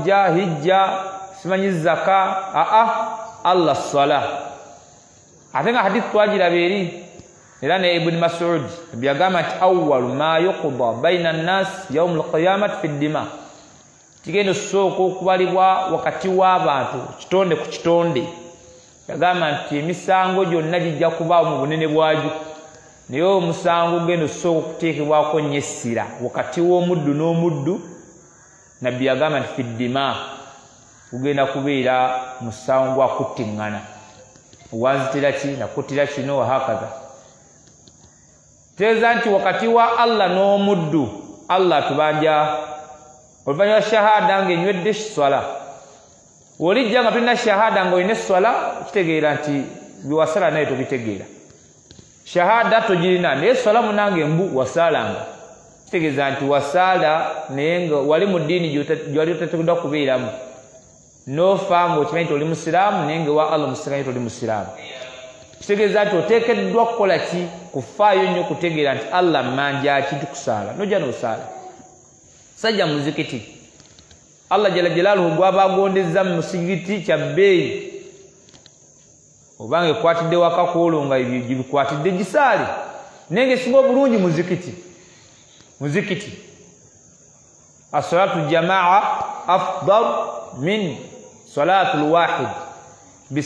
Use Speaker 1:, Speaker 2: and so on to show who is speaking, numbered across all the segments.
Speaker 1: hajja hijja simanyi zaka Allah swala atenga hadith twagiraba eri era ne Ibn Mas'ud byagamba nti awwalu ma yuqda baina an-nas yawm al-qiyamah fi ad-dima kigendo soko okubalibwa wakati w'abantu kitonde ku kitonde yagamba nti emisango gyonna gijja kubaawo mu bunene bwagyo naye omusango gendo soko okuteekebwako nnyo essira wakati w'omuddu n'omuddu nabbi yagamba nti fi ad-dima kugenda kubeera musango gwa kuttiŋŋana wanzitira ki nakuttira kino wahakaza teeza nti wakati wa Allah n'omuddu Allah tubanja oluvannyuma shahada ng'enywedde swala olijja nga tulina shahada ng'olina swala kitegeera nti biwasala naye tobitegeera shahada togirina naye swala munange mbu wasalanga kitegeeza nti wasaala naye nga wali mu ddiini gyewali otateekeddwa kubeeramu nofa ng'okimanyi nti oli musiraamu naye nga wa Allah musimanyi nti oli musiraamu kitegeeza nti oteekeddwa kukola ki kufaayo nnyo okutegeera nti Allah manja ki tukusaala nojja n'osaala sajja muzikiti Allah jala jalaaluhu gwaba agondezza mu musigiti kya bbeeyi obanga ekwatidde waka kwolonga gibikwatidde gisaale naye ng'esinga obulungi muzikiti as-salatu jamaa afdal min salatu al-wahid bi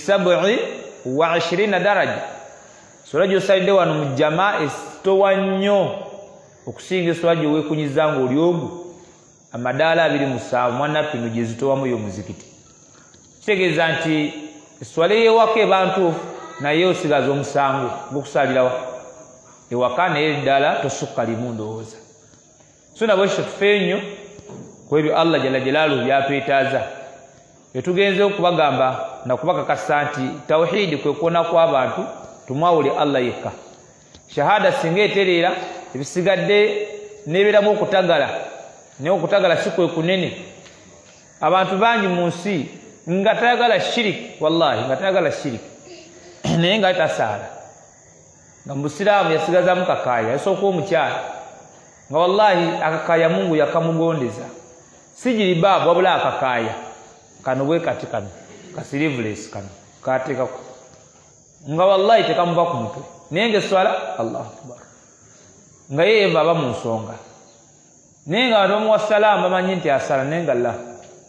Speaker 1: 27 daraja sola gyosalidde wano mu jamaa esitowa nnyo okusinga esola gyeweekunyiza ng'oli ogu amadaala 27 mwannappino gye zitowamu y'omuzikiti kitegeeza nti eswala ey'ewaka ebantuufu naye osigaza omusango gw'okusalirawa ewaka naye ddala tosukka limu ndowooza so nabwe kityo tufe nnyo ku ebyo Allah jala jalaaluhu byatwetaaza etugenze okubagamba nakubakakasa nti tawhiidi kwe kuwona kw'abantu tumwawule Allah yekka shahada singa etereera ebisigadde nebeeramu okutagala naye okutagala si kwe kunene abantu bangi mu nsi nga tayagala shiriki wallahi nga tayagala shiriki naye nga tasaala nga musiraamu yasigazamu kakaaya yasooka omukyala nga wallahi akakaaya Mungu yakamugondeza sijiri baabu wabula akakaaya kano bwe kati kano kasirivules kano kateekako nga wallahi tekamuva ku mutwe naye ngaeswala Allahu akbar nga ye eva aba mu nsonga naye nga abantu bamuwa salaamu bamanyi nti asala naye nga la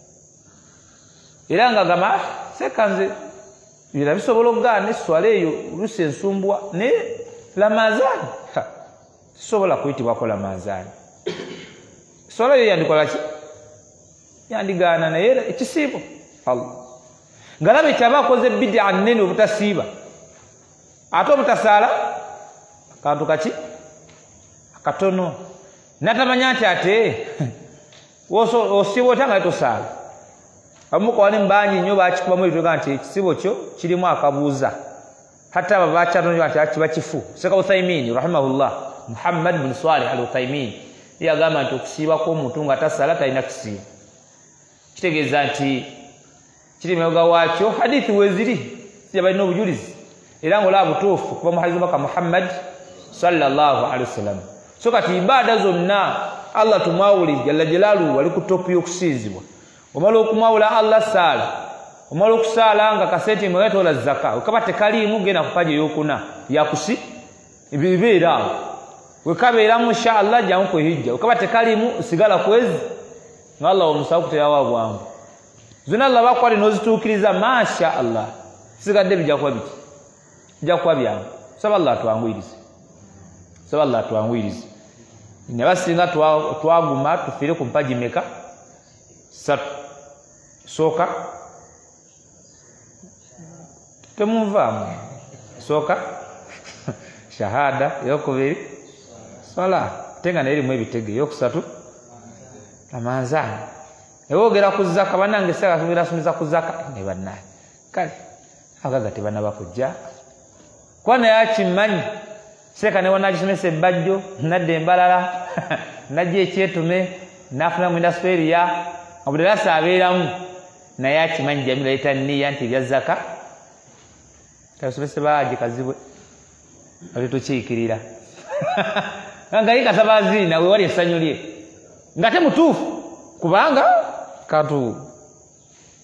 Speaker 1: era nga gamba sekanze bira bisobola okugaana eswala eyo oluusi ensumbwa naye lamazaani sisobola kuyitibwako lamazaani eswala eyo yandikola ki yandigaana naye ekisiibo Allah nga laba ekyaba akoze bidia nnene obutasiiba ate obutasaala akantu kaki akatono natamanya nti ate osiiba otya nga tosaala abamukowa ne mbangi nnyo bakikubamu ebitoga nti ekisibo kyo kirimu akabuuza hatta abo bakyatonywa nti kiba kifu Sheikh Uthaymin rahimahullah Muhammad bin Salih al-Uthaymin yagamba nti okusiiba kw'omuntu nga tasaala talina kisiibo kitegeeza nti kiri emabega waakyo hadithi weziri sija balina obujulizi era ng'olaba butuufu kuba muhadithi baka Muhammad sallallahu alaihi wasallam so kati ibaada zonna Allah tumwawule jalla jalaaluhu wali ku topu y'okusinzibwa omala okumwawula Allah saala omala okusaala nga kasente mwetoola zaka wekaba tekaliimu genda ku paji ey'okuna yakusi ebibeera awo wekabeeramu insha Allah jangu kwehijja wekaba tekaliimu sigala kwezi nga Allah omusaba kuterawo bwangu zonna Allah bakwali n'ozituukiriza masha Allah sigadde bijja kuba biki bijja kuba byangu saba Allah atwanguyirize ne basinga twaguma tufiire ku mpaji meka 3 sooka temunvaamu sooka shahada eyokubiri swala tenga naye erimu ebitege eyokusatu amanzaani ewoogera ku zaka bannange sasumiza ku zaka ne bannaye kale agaga tebanaba kujja kuba naye akimanyi seeka newanagisomesa ebbajjo nadda embalala najja ekyetume nafunamu indasperia buli rasa abeeramu naye akimanyi Jamila leeta nniya nti ebya zaka tabisomese baaje kazibwe ali tukiikirira nga ye kasaba ziina we wali essanyu lye nga temutuufu kubanga kantu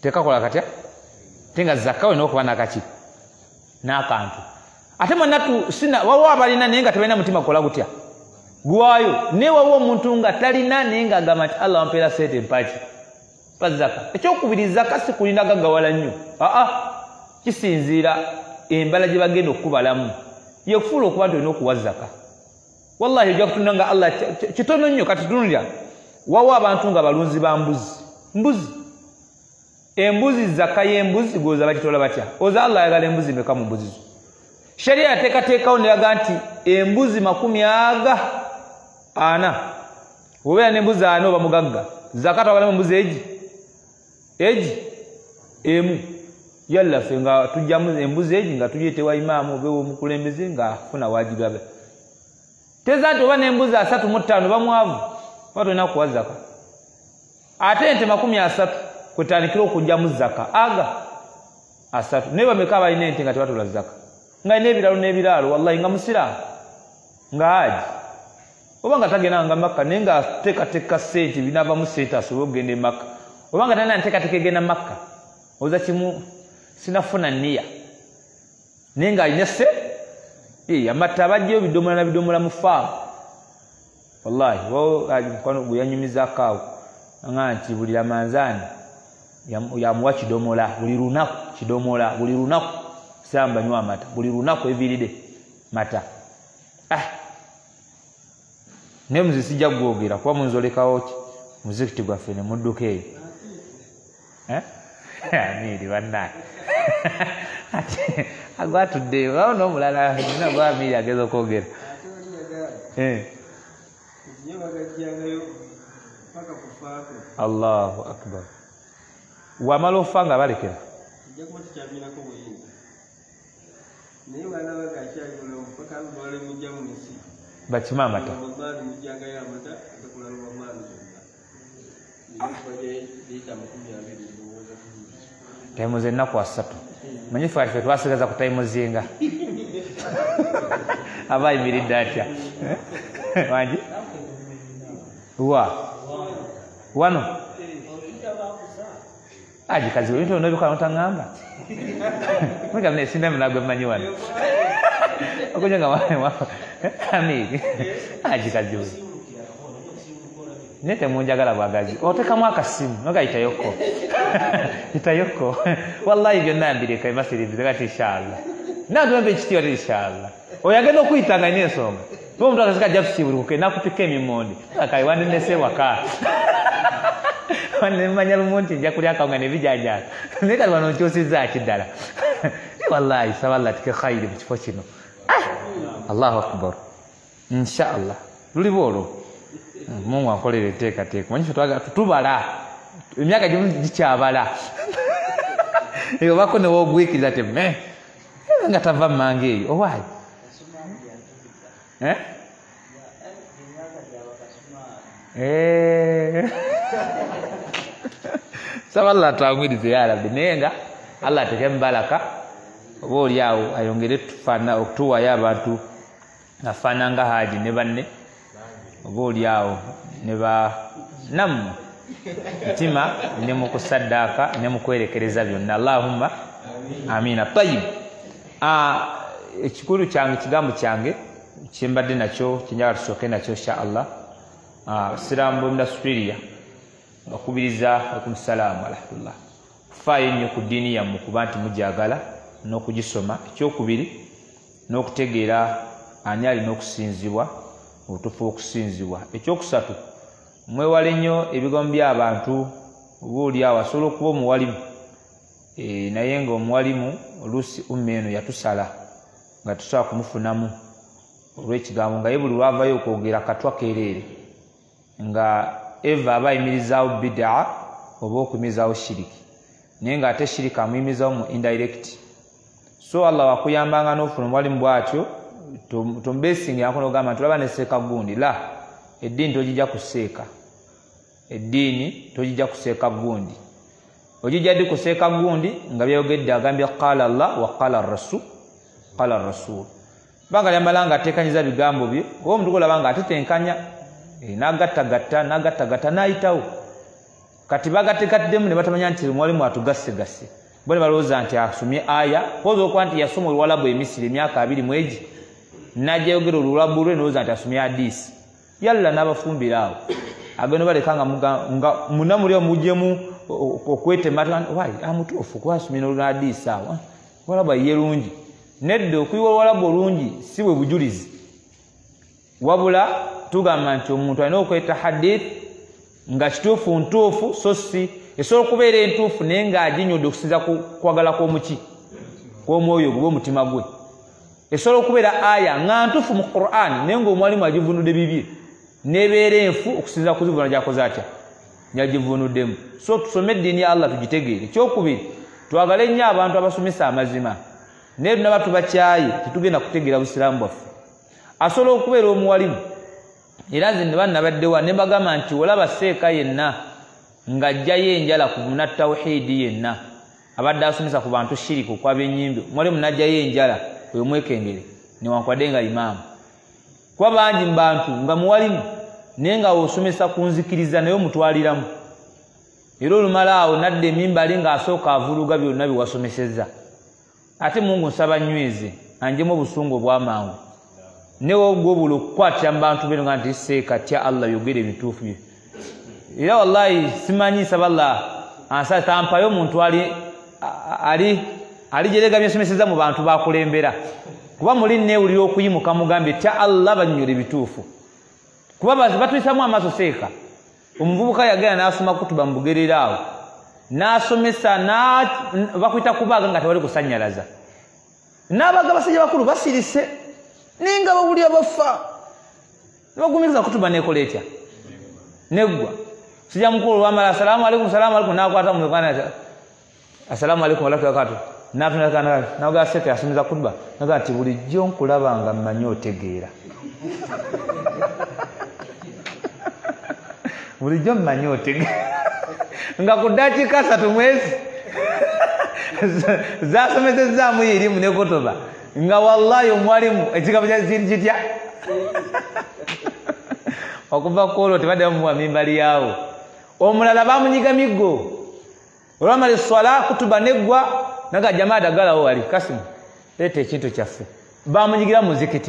Speaker 1: tekakola katya tenga zakka olina okuba nakaki n'akantu ate mwenatu sina wawo abalina naye nga tebalina mutima kukola gutya gwaayo naye wawo omuntu nga talina naye nga agamba nti Allah wampeera sente mpaki pa zakka ekyokubiri zakka si kulina gaggawala nnyo kisinziira embala gye bagenda okukubalamu yekufuula okuba nti olina okuwa zakka wallahi ojja kutunula nga Allah kitono nnyo kati tunulira wawo abantu nga balunzi ba mbuzi embuzi zakka y'embuzi goza bakitola batya oza Allah ayagala embuzi meka mu mbuzi zo sheria yateekateekawo neraga nti embuzi 40 obeera n'embuzi 4 oba mugagga zakka twagalamu embuzi emu yalla ffe nga tujjamu embuzi egi nga tuyetewa imaamu obeewo omukulembeze nga afuna wagigabe teza nti oba n'embuzi 35 bamwavu oba tolina kuwa zakka ate ente 30 kwetandikira okujjamu zakka aga 3 naye bameka abalina ente nga tebatola zakka nga n'ebiralo n'ebiraalo wallahi nga musiraamu nga haji oba nga tagenda nga Makka naye nga ateekateeka sente binaavamu sente asobole okugenda e Makka oba nga talina nteekateeka egenda Makka oza kimu sinafuna nniya naye ng'alina se amata abajjayo bidomola na bidomola mu faamu wallahi mukwano gwe yanyumizaako awo nga nti buli Ramanzaani yamuwa kidomola buli lunaku kidomola buli lunaku samba nywa amata buli lunaku eviride mata naye muzi sijja gwogera kuba munzolekawo ki muzikiti gwaffe ne mudduka eyo amiiri bannaye agwatuddeyo awo n'omulala nina gwa amiiri ageza okwogera Allahu akbar wamala ofa nga balekera bakima amata taimu z'ennaku 3 manyi ffe ffe twasigaza ku taimu zinga aba ayimiridde atya wangi wano ajikazi we bintu nobikola notaŋŋamba mugamba nesinda munagwe mmanyi wano okuja nga amiiri ajikazi we naye temunjagala bwagazi otekamu akasimu nogayitayoko itayoko wallahi byonna mbireka emasirivize kati inshallah nantumembe ekitiyo ti inshallah oyo agenda okuyitanga ina ensonga oba omuntu akasika ajja kusiibulukuke nakupika emimondi akayi wandinese waka wanemanya lumu nti nja kulya akawunga nebijajala naye kati wano nkyusizzaaki ddala wallahi saba Allah tike khayiri mu kifo kino Allahu akbar inshallah luliba olwo Mungu akolere teekateeka manyi tubala emyaka gimu gikyabala obako newoogwikiriza te nga tava mmange eyo owaayi saba Allah atwangwirize ya Rabbi naye nga Allah atekemu baraka oba oli awo ayongere okutuwayo abantu afaana nga Haji ne banne oba oli awo ne nammwe mutima ne mu kusaddaaka ne mu kwerekereza byonna Allahumma amiina tayib ekikulu kyange ekigambo kyange kyembadde nakyo kyenjagala tusooke nakyo insha Allah abasiraamu b'omu Australia bakubiriza okumussalaamu alhamdulillah kufaayo nnyo ku ddiini yammwe kuba nti mujagala n'okugisoma ekyokubiri n'okutegeera ani alina okusinzibwa obutuufu okusinzibwa ekyokusatu mwewale nnyo ebigambo by'abantu oba oli awo asobola okuba omuwalimu naye ng'omuwalimu oluusi umma eno yatusala nga tusobola kumufunamu olw'ekigambo nga ye buli lwavayo okwogera katwa keereere nga eva aba ayimirizaawo bid'a oba okuyimirizaawo shiriki naye ng'ate shiriki amuyimirizaawo mu indirect so Allah wakuyambanga n'ofuna omuwalimu bw'atyo tombeesingirako n'ogamba nti olaba neseeka gundi la eddiini togijja kuseeka eddiini togijja kuseeka gundi ogijja ddi kuseeka gundi nga byayogedde agambye qala Allah wa qala rasul banga lyambala nga ateekanyiza bigambo bye oba omuntu golaba nga atetenkanya n'agattagatta n'ayitawo kati bagatekatiddemu ne batamanya nti mwalimu atugasse bwe balowooza nti asomye aya koza okuba nti yasoma Oluwalabu Emisiri emyaka 2 mwegi najja yogera Oluwalabu lwe nolowooza nti asomye hadisi yalla n'abafumbira awo agenda baleka nga munamuli mujjemu okwetema amutuufu kuba asomye n'Oluhadisi awo Oluwalabu yerungi nedda okuyiwa Oluwalabu olungi si bwe bujulizi wabula tugamba nti omuntu alina okweta hadith nga kituufu ntuufu so si esobola okubeera entuufu naye ng'aginyodde okusinza kwagala kw'omuki kw'omwoyo gwe omutima gwe esobola okubeera aya nga ntuufu mu Qur'an naye ng'omwalimu agivunudde bibye n'ebeera enfu okusinza kuzivuna gy'akoze atya gyagivunuddemu so tusome eddiini ya Allah tugitegeere ekyokubiri twagale nnyo abantu abasomesa amazima naye tunaba tubakyaye tetugenda kutegeera busiraamu bwaffe asobola okubeera omuwalimu era nze ne bannabaddewa ne bagamba nti olaba seeka yenna ng'ajjayo enjala ku munnatawhiidi yenna abadde asomesa ku bantu shiriku kwa byennyimbe mwalimu n'ajjayo enjala oyo mwekengere newankwadde nga imaamu kuba bangi mu bantu nga muwalimu naye nga osomesa ku nzikiriza naye omutwaliramu era olumala awo nadda emimbali ng'asooka avuluga byonna byewasomesezza ate Mungu nsaba nyweze anjemu obusungu obw'amangu newe ogwobula okukwatira mu bantu beno nga nti seeka tya Allah yogere ebituufu bye era wallahi simanyi nsaba Allah ansa tampayo omuntu ali jerega byesomeseza mu bantu bakulembera kuba muli neewulira okuyimuka mugambye tya Allah bannyole ebituufu kuba batuyisamu amaaso seeka omuvubuka yagenda n'asoma kutuba mu Bugerera awo n'asomesa bakwita kubaaga nga tewali kusanyalaza n'abaga basajja bakulu basirise ninga bawulira bafa bagumiza kutuba nekola etya neggwa sijja mukulu wamala assalamu alaikum n'akwata mu mukana assalamu alaikum warahmatullahi wabarakatuh naga seka yasomeza kutuba naga ati bulijjo nkulaba nga mmanyi otegeera bulijjo mmanyi otegeera nga ku dakiika 3 mwezi zasomesezaamu irimu ne kutuba nga wallahi omwalimu ekigambo kitya okuva kuolwo tebadde bamuwa mimbali yaawo omulala bamunyiga miggo olwamala eswala kutuba neggwa naga jamaa dagalawo wali Kasimu leeta ekintu kyaffe bamunyigira mu zikiti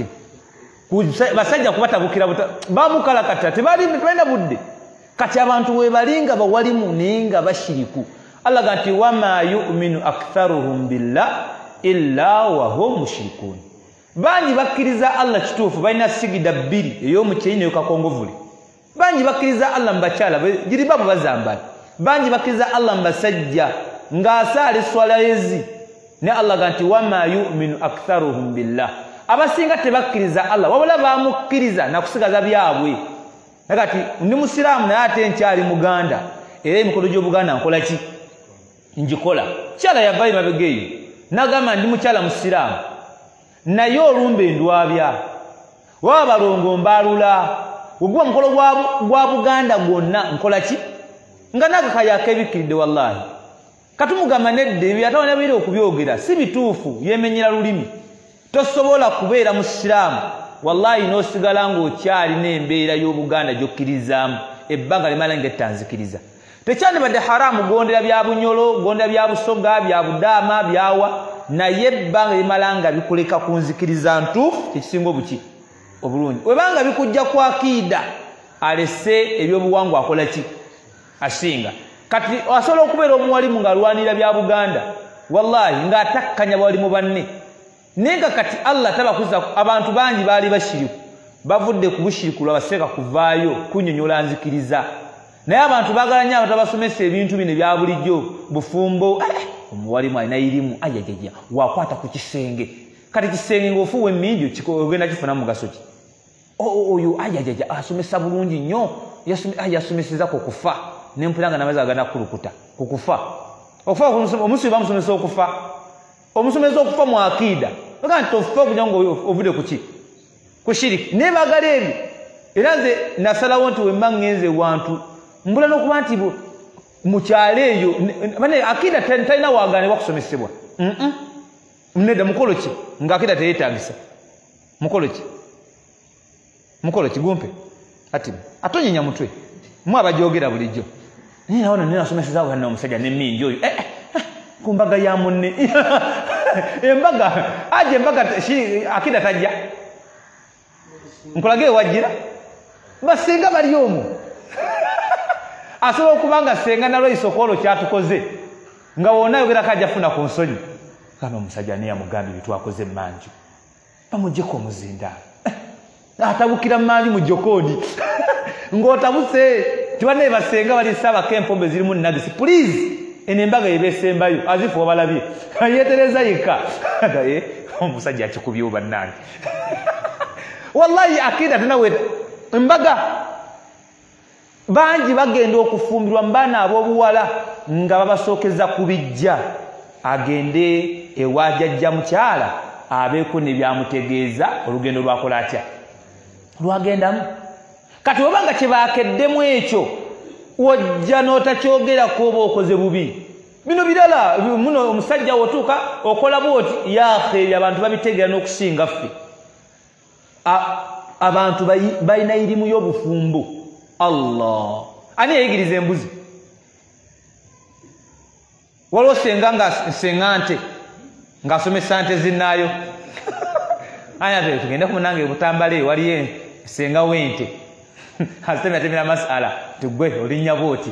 Speaker 1: basajja kubatabukira bamukalakata tebalina budde kati abantu webalinga bawalimu naye nga bashiriku Allah gati wama yu'minu aktharuhum billah illa wa hum mushrikun banji bakkiriza Allah kituufu balina sigida 2 ey'omukyeyine yokakongovule banji bakkiriza Allah mbakyala jiribabu bazambala banji bakkiriza Allah mbasajja ng'asaala eswala yezi ne Allah ganti wama yu'minu aktharuhum billah abasinga tebakkiriza Allah wabula bamukkiriza nakusigaza byabwe nakati ndi musiraamu naye ate nkyali muganda era emikolo gy'obuganda nkola ki njikola kyala yavayo mabegeeyo nagamba ndi mukyala musiraamu naye olumbe ndwabya waba balongo mbalula ogwa mukolo gwa Buganda gwonna nkola ki nga nagakayako ebikkiridde wallahi katumugamba nedde byatawana biri okubyogera si bituufu yemenyera lulimi tosobola kubeera musiraamu wallahi n'osigala ng'okyali n'embeera y'Obuganda gy'okkirizaamu ebbanga limala ng'ettanzikiriza tekyandibadde haramu gondera bya bunyolo gondera bya busoga bya budaama byawa naye ebbanga limala nga bikuleka ku nzikiriza ntuufu kyekisinga obuki obulungi webanga bikujja ku akiida alese ebyobuwangwa akola ki asinga kati asobola okubeera omuwalimu ng'alwanira bya Buganda wallahi ng'atakkanya bawalimu banne naye nga kati Allah tabakuza abantu bangi baali bashiriku bavudde ku bushiriku lwabaseeka kuvaayo kunyonyola nzikiriza naye abantu baagala nnyo abantu abasomesa ebintu bino ebya bulijjo bufumbo omuwalimu alina irimu ajajaja wakwata ku kisenge kati kisenge ng'ofuuwa emminjo ogenda kifuna mugaso ki oyo ajajaja asomesa bulungi nnyo yasomeseza ku kufa nempula nga namazzi agenda kulukuta ku kufa okufa omusibe bamusomesa okufa omusomesa okufa mu akiida oga nti ofufa okuja nga ovudde ku ki ku shiriki naye baagala ebyo era nze nasalawo nti wemba ŋŋenze wantu mbula n'okuba nti mu kyalo eyo akiida talina waaganibwa kusomesebwa nedda mukolo ki nga akiida teyeetagisa mukolo ki gumpe ati atonyenya mutwe mu abajogera bulijjo Nina wano nina someseza wana omusajja ne mingi oyo. Kumbaga ya munne. Embaga aje embaga akida tajja. Nkolage wajira. Basenga bali omu. Asobola okubanga senga nalo isokolo kyatukoze. Nga wona yogera kajja funa ku nsonyi. Kano omusajja ne yamugambi bitwakoze manju. Bamujjeko omuzinda. Atabukira mali mu jokoni. Ngotabuse tubane basenga bali saba kempombe ziri mu nagisi. Please enembaga yebesembayo azifu obalabye. Yetereza yika. Omusajja akikubyo bannange. Wallahi akida tunawe embaga banji bagenda okufumbirwa mbana abobuwala nga babasookeza kubijja agende ewajajja mukyala abeeko ne byamutegeeza olugendo lwakola atya lwagendamu kati obanga kyebakeddemu ekyo wojja n'otakyogerako oba okoze bubi bino birala muno omusajja wotuuka okola bwoti yahe abantu babitegeera n'okusinga ffe abantu balina irimu y'obufumbo Allah ani yayigiriza embuzi waliwo senga nga sengante ng'asomesa nte zinnaayo aya tugende kumunange butambale waliyo senga w'ente atemera masala tugwe olinnya bwoti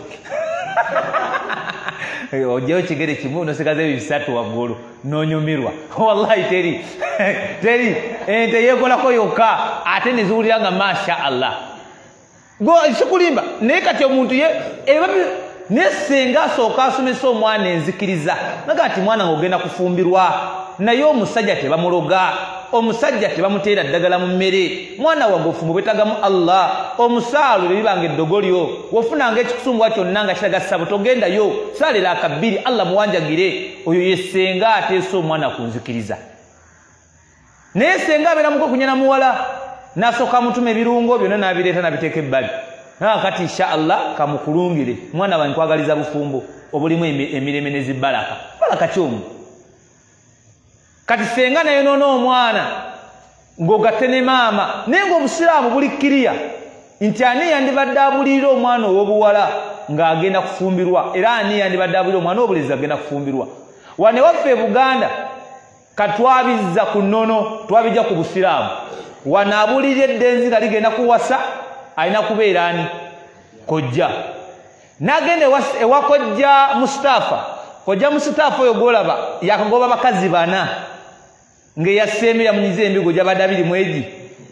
Speaker 1: ojjayo kigere kimu nosigaze bisatu waggulu n'onyumirwa wallahi teri ente yeekolako yokka ate neziwulira nga masha Allah sikulimba naye kati omuntu nesenga asooka asomesa omwana enzikiriza naga ati mwana ng'ogenda kufumbirwa naye omusajja tebamuloga omusajja tebamuteera ddagala mu mmere mwana wange ofumbo bwetagamu Allah omusaalo libanga eddogolyo wofunanga ekikusumbwa kyonna nga kiraga ssabo togendayo saalera akabbiri Allah muwanjagire oyo yesenga ateesa omwana ku nzikiriza naye senga abeera muko kunyana muwala nasooka mutuma ebirungo byonna n'abireeta nabiteeka ebbali kati insha Allah kamukulungire mwana wange nkwagaliza bufumbo obulimu emireme n'ezibbalaka balaka kyomu kati senga naye noona omwana ng'ogatte ne maama naye ng'obusiraamu buli kkiriya nti ani yandibadde abulirira omwana ow'obuwala ng'agenda kufumbirwa era ani yandibadde abulirira omwana ow'obulezi agenda kufumbirwa wane waffe e Buganda katwabizza ku nnono twabijja ku busiraamu wane abulirira eddenzi nga ligenda kuwasa alina kubeera ani kojja n'agenda ewa kojja Mustafa kojja Mustafa oyo gwolaba yakagoba bakazi bana ng'eyaseemera munyize embigo gy'abadde abiri mwegi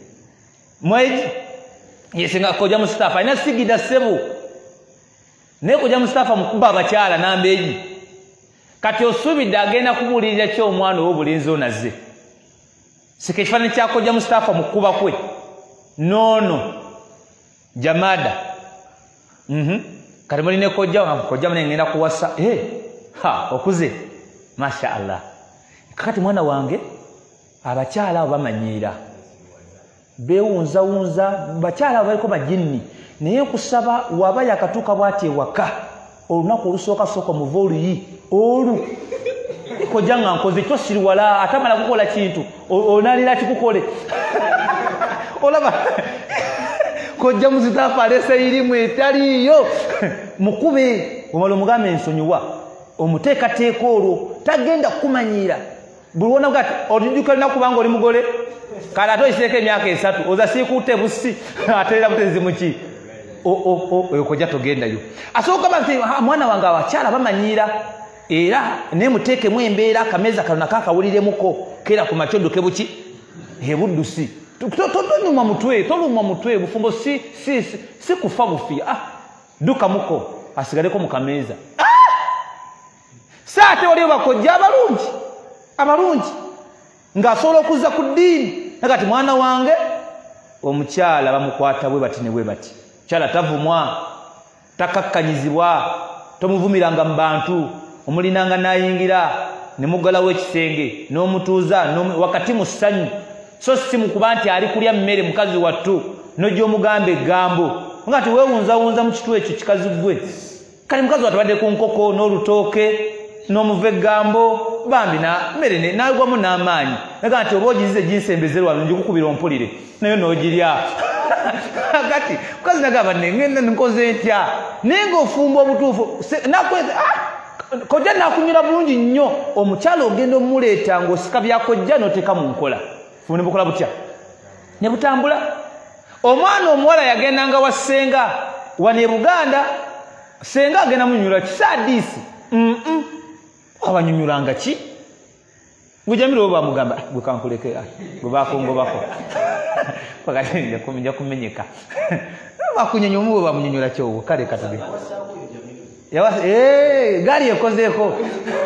Speaker 1: yesenga kojja Mustafa alina sigida ssebo naye kojja Mustafa mukuba abakyala nambeegi kati osuubidde agenda kubuulirira ky'omwana ow'obulenzi onazze sika ekifaananyi kya kojja Mustafa mukuba kwe noono jamada kati mulina kojja mune ngenda kuwasa okuze masha Allah kakati mwana wange abakyala abo bamanyiira beewunzawunza bakyala abo baliko majinni naye nkusaba waba yakatuuka bw'ati ewaka olunaku olusooka muva oluyi olu kojja nga nkoze kyo siri wala atamala kukola kintu onalira kikukole olaba kojja Mustafa alese irimu etaliyo mukube omala omugambe ensonyiwa omuteekateeka olwo tagenda kukumanyiira buli wona gati ojujjuka lina kubanga oli mugole kale ate okiseeko emyaka 3 oza siikutte busi ateera butezi muki oyo kojja togendayo asooka bati mwana wange abakyala bamanyiira era naye muteekemu embeera akameeza kano nakakawuliremuko keera ku macyodoke buki ebuddusi tolumwa mutwe bufumbo si kufa bufi duka muko asigaleko mu kameeza saate waliyo bakojja abalungi ng'asobola okuzza ku ddiini nakati mwana wange omukyala bamukwata bwe bati ne bwe bati kyala tavumwa takakkanyizibwa tomuvumiranga mu bantu omulinanga n'ayingira ne muggalawo ekisenge n'omutuuza wakati mu ssanyu so si mukuba nti ali kulya mmere mukazi wattu nojja omugambe egambo ngati weewunzawunza mu kitu ekyo kikazi gwe kale mukazi watabadde ku nkoko n'olutooke n'omuva egambo bambi mmere nagwamu n'amaanyi naga nti oba ogizize ginsembezerwa njikukubira ompulire nayo n'ogirya kati mukazi nagamba ngenda nkoze ntya nenga ofumba obutuufu nakweza kojja nakunyira bulungi nnyo omukyalo ogenda omuleeta ng'osika byakojja n'oteeka mu nkola fune bukola butya ne butambula omwana omuwala yagendanga wa ssenga wane Buganda senga agenda munyula kisaadiisi abanyunyulanga ki ngujamiro oba mugamba gwe kankuleke gwe bakongobako pakati nja kumenyeka bakunyonyo mu oba munyunyula kyowo kale katabe gari ekozeeko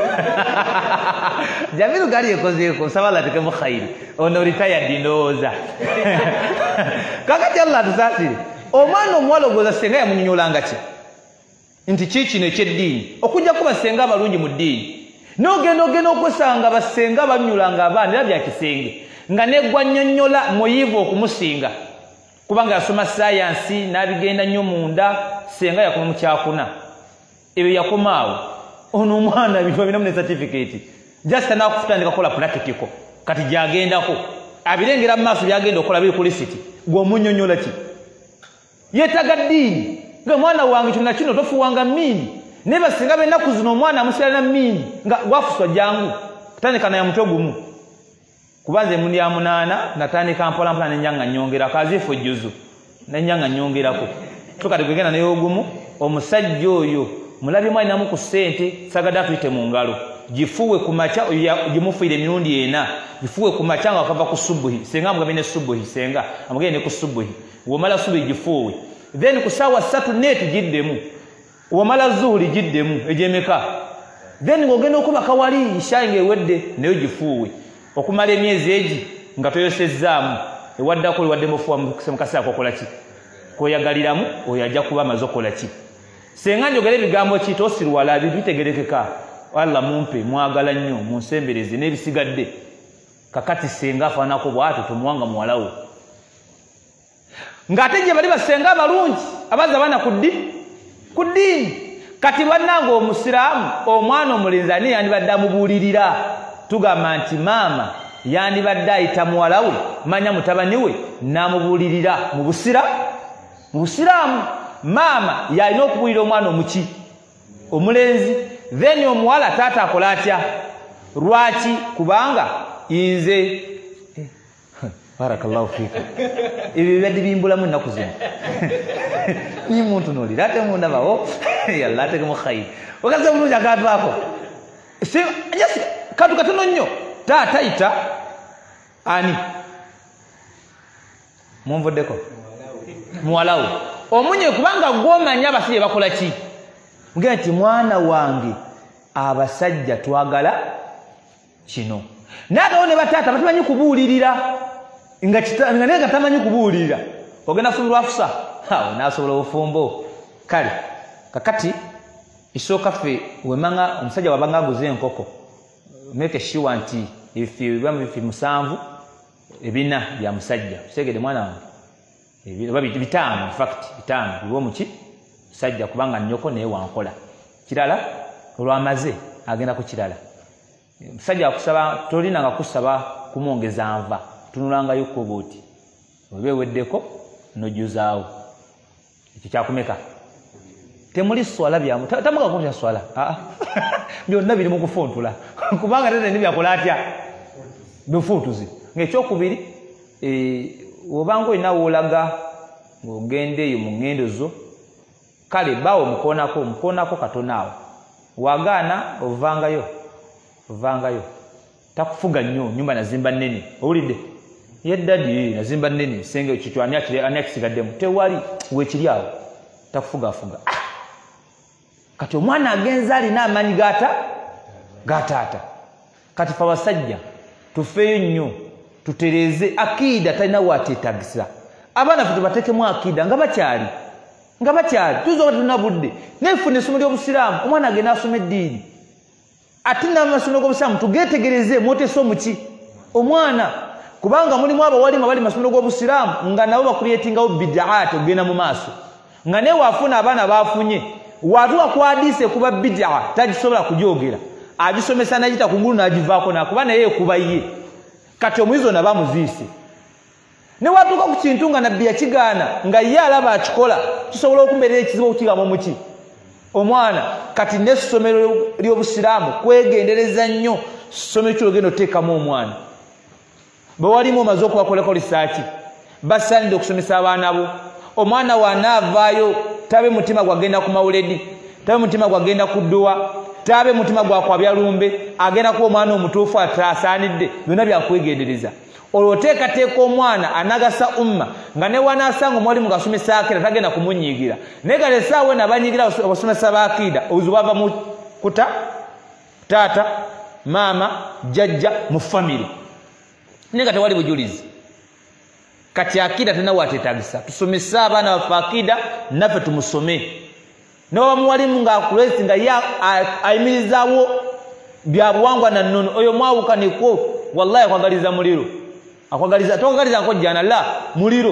Speaker 1: Jamiru gari ekozeeko sabala tekemu khairi ono retired ndowooza kakati Allah tusasire omwana omuwala ogoza senga yamunyunyulanga ki nti kiki nekyeddiini okujja kuba senga abalungi mu ddiini n'ogenda okwesanga basenga banyulanga abaana era byakisenge nga neggwa nnyonnyola muyivu okumusinga kubanga yasoma sayansi n'abigenda nnyo munda senga yakoma mu kyakuna ebyo yakomaawo ono omwana bintu abinamu ne certificate just naakufutandika kukola practical kati gyagendako abirengera mu maaso byagenda okukola biri ku lisiti gw'omunnyonnyola ki yeetaga ddiini nga mwana wange kino nakino tofuwanga miini ne basinga b'ennaku zino omwana amusira na miini nga gwafuswa jangu kutandika na ya mutwe gumu kubanza emundi ya 8 natandika mpolampola nenjanga nyongera kazifu juzu nenjanga nyongerako tukati kwegenda naye ogumu omusajja oyo mulabi mwali namu ku ssente sagada tuyite mu ngalo gifuwe ku macha gimufuire emirundi 4 gifuwe ku macha nga akava ku subuhi senga mugabe ne subuhi senga amugende ku subuhi womala subuhi gifuwe then ku sawa 3 netu giddemu womala zuhuli giddemu ejemeka then ngogenda okuba kawali ishange wedde nayo gifuwe okumala emyezi egi nga toyosezaamu ewaddako liwadde mufuwa mukasa akokola ki koyagaliramu oyo ajja kuba amaze okola ki senga njogera ebigambo ki tosirwala bitegerekeka walla mumpe mwagala nnyo munsembereze n'ebisigadde kakati senga afaanako bw'atyo tomuwanga muwalawo ng'ate gye bali basenga abalungi abaza abaana ku ddiini kati bannanga omusiraamu omwana omulenzi ani yandibadde amubuulirira tugamba nti maama yandibadde ayita muwala we manya mutabani we n'amubuulirira mu busiraamu maama yalina okubuulira omwana omuki omulenzi then omuwala taata akola atya lwaki kubanga inze barakallahu fika ebyo bibadde bimbulamu ennaku zino ni muntu nolira ate mundabawo yalla ate kemukhayiri okaza bulungi akatwako kantu katono nnyo taata yita ani munvuddeko muwalawo omunye kubanga gwomanya abasajja bakola ki mugenda nti mwana wange abasajja twagala kino naagawo ne bataata batamanyi kubuulirira nga naye nga tamanyi kubuulirira ogenda fumbirwa afusa awo naasobola obufumbo kale kakati isooka ffe wemanga omusajja wabanga aguze enkoko make sure nti ebifamu bifi 7 ebina bya musajja segede mwana wange bitano in fact bitano biwo muki musajja kubanga nnyoko naye wankola kirala olwamaze agenda ku kirala musajja akusaba tolina nga kusaba kumwongeza nva tunulangayo koboti obe weddeko nojuzaawo ekyo kyakumeka temuli swala byamu tamuka kubya swala byonna biri mu kufuntula kubanga tete ndi byakola atya bifutuzi ng'ekyokubiri obanga olina woolaga ng'ogenda eyo mu ŋŋendo zo kale bawo mukoonako katonaawo wagaana ovangayo takufuga nnyo nyumba nazimba nnene owulidde yeddadi nazimba nnene senge ekikyo ani akisigaddemu tewali weekiri awo takufugafuga kati omwana agenza alina amaanyi gataata kati fe abasajja tufeeyo nnyo tutereeze akiida talina waateetagisa abaana ffe tubateekemu akiida nga bakyali tuzoba tulina budde nefuna essomo ly'obusiraamu omwana agenda asoma eddiini ate n'amasomero g'obusiraamu tugeetegereze mwotesa omuki omwana kubanga mulimu abawalimu abali masomero g'obusiraamu nga nabo bakuleetingawo bidaati okugenda mu maaso nga naye waafuna abaana baafunye watuuka ku hadiisi kuba bidaa tagisobola kugyogera agisomesa nagita kungulu n'agivaako nakuba naye ekuba ye kati omuyizi ono aba muziise ne watuuka ku kintu nga nabbi yakigaana nga ye alaba akikola kisobola okumbeerera ekizibu okukigamba muki omwana kati n'essomero ly'obusiraamu kwegendereza nnyo ssomero kyogenda oteekamu omwana bwe walimu omaze okubakoleko lisaaki basaanidde okusomesa abaana bo omwana wanaavaayo tabe mutima gwagenda ku mawuledi tabe mutima gwagenda ku dduwa tabe mutima gwakwabya lumbe agenda kuba omwana omutuufu asaanidde byonna byakwegendereza olwo oteekateeka omwana anagasa umma nga ne wanaasanga omwalimu gasomesa akida tagenda kumunyiigira naye kale essaawa ena banyiigira abasomesa ba akida obuzibu bava mu kuta taata maama jjajja mu famire naye nga tewali bujulizi kati akida tena wateetagisa tusomese abaana baffe akida naffe tumusome ne waba muwalimu ng'akulesi nga ye ayimirizaawo bya buwangwa na nnono oyo mwawukaneko wallahi akwagaliza muliro tokwagaliza nkojjana la muliro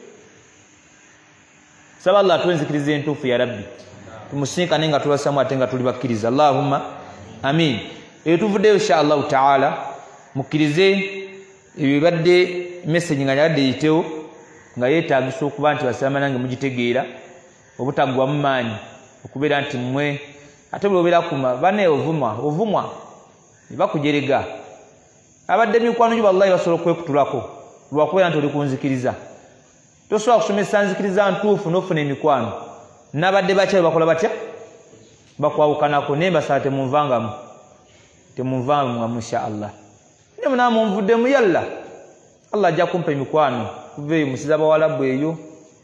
Speaker 1: saba Allah tuwenzikiriza entuufu ya rabbi tumusinkane nga tubasamu ate nga tuli bakkiriza Allahumma amin tuvuddeyo insha allahu taala mukkirize ebibadde message nga yadde yitewo nga yeetaagisa okuba nti basama nange mugitegeera obutaggwa mu maanyi okubeera nti mmwe ate bwe obeera kuma bane ovumwa bakujerega abadde mikwano gyo wallahi basobola okwekutulako lwakubeera nti oli kunzikiriza tosobola kusomesa nzikiriza ntuufu n'ofuna emikwano n'abadde bakyayo bakola batya bakwawukanako naye mbasaba temunvangamu insha allah ne munaa munvuddemu yalla allah ajja kumpa emikwano kuva eyo musiza bawalabu eyo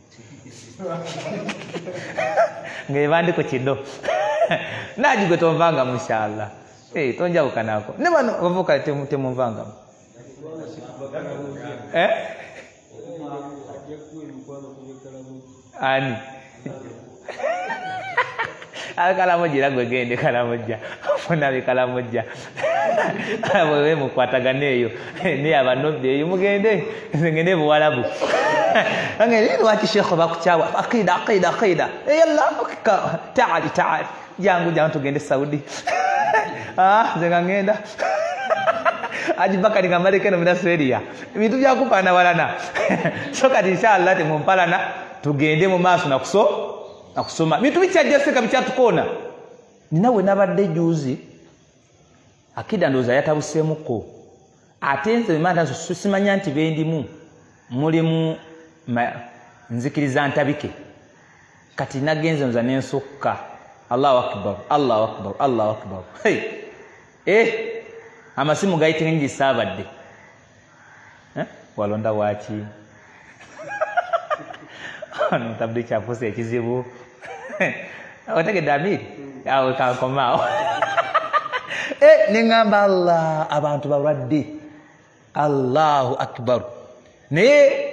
Speaker 1: ng'ebandiko kido naaji gwe tonvangamu insha allah tonjawukanako ne bano bavuka temunvangamu ani alikalamojja era gwegende kalamojja ofuna bikalamojja bwewe mukwatagana eyo naye abanobbi eyo mugende ngende buwalabu lwaki shekho bakukyawa akida yalla taali jangu tugende saudi nze nga ngenda ajibakali nga malekeno minasweria ebintu byakupaana walana so kati inshallah temumpalana tugende mu maaso nakusoma bintu bikyajjaseka bikyatukoona ninawe nabadde juuzi akida ndowooza yatabuseemuko ate nze wemanda simanya nti bendimu mulimu nzikiriza ntabike kati nagenze nza nensukka allahu akbar allahu akbar allahu akbar amasimu gayitingi saabadde walonda waki ntabudde kyafuusa ekizibu otegedde amiri awe kankomaawo neŋŋamba allah abantu balwadde allahu akbar naye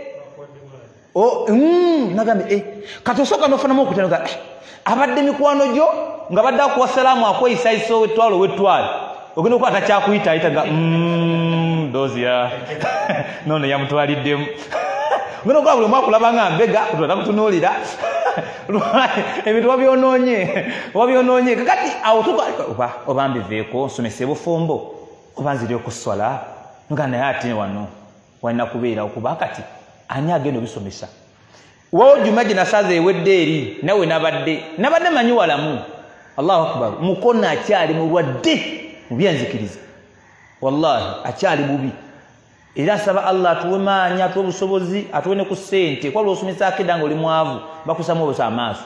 Speaker 1: nagambye kati osooka nofunamu okutenoga abadde mikwano gyo nga badde akuwa salaamu akweyisayisa owetwala owetwala ogenda okuba atakyakuyitaayitaga dozia nono yamutwaliddemu ogenda okuba buli omu akulaba nga mbega atakutunuulira ebintu wabyonoonye kakati awo oba mbiveeko nsomese bufumbo oba nziri okuswala nga naye ate wano walina kubeera okuba kati ani agenda obisomesa wawo juma gye nasaza ewedde eri nawe nabadde manyi walamu allahu akbar mukono akyali mulwadde mu byenzikiriza wallahi akyali bubi era asaba allah atuwe maanyi atuwe obusobozi atuwe ne ku ssente kwabula osomesa akida nga oli mwavu bakusamu obusa amaaso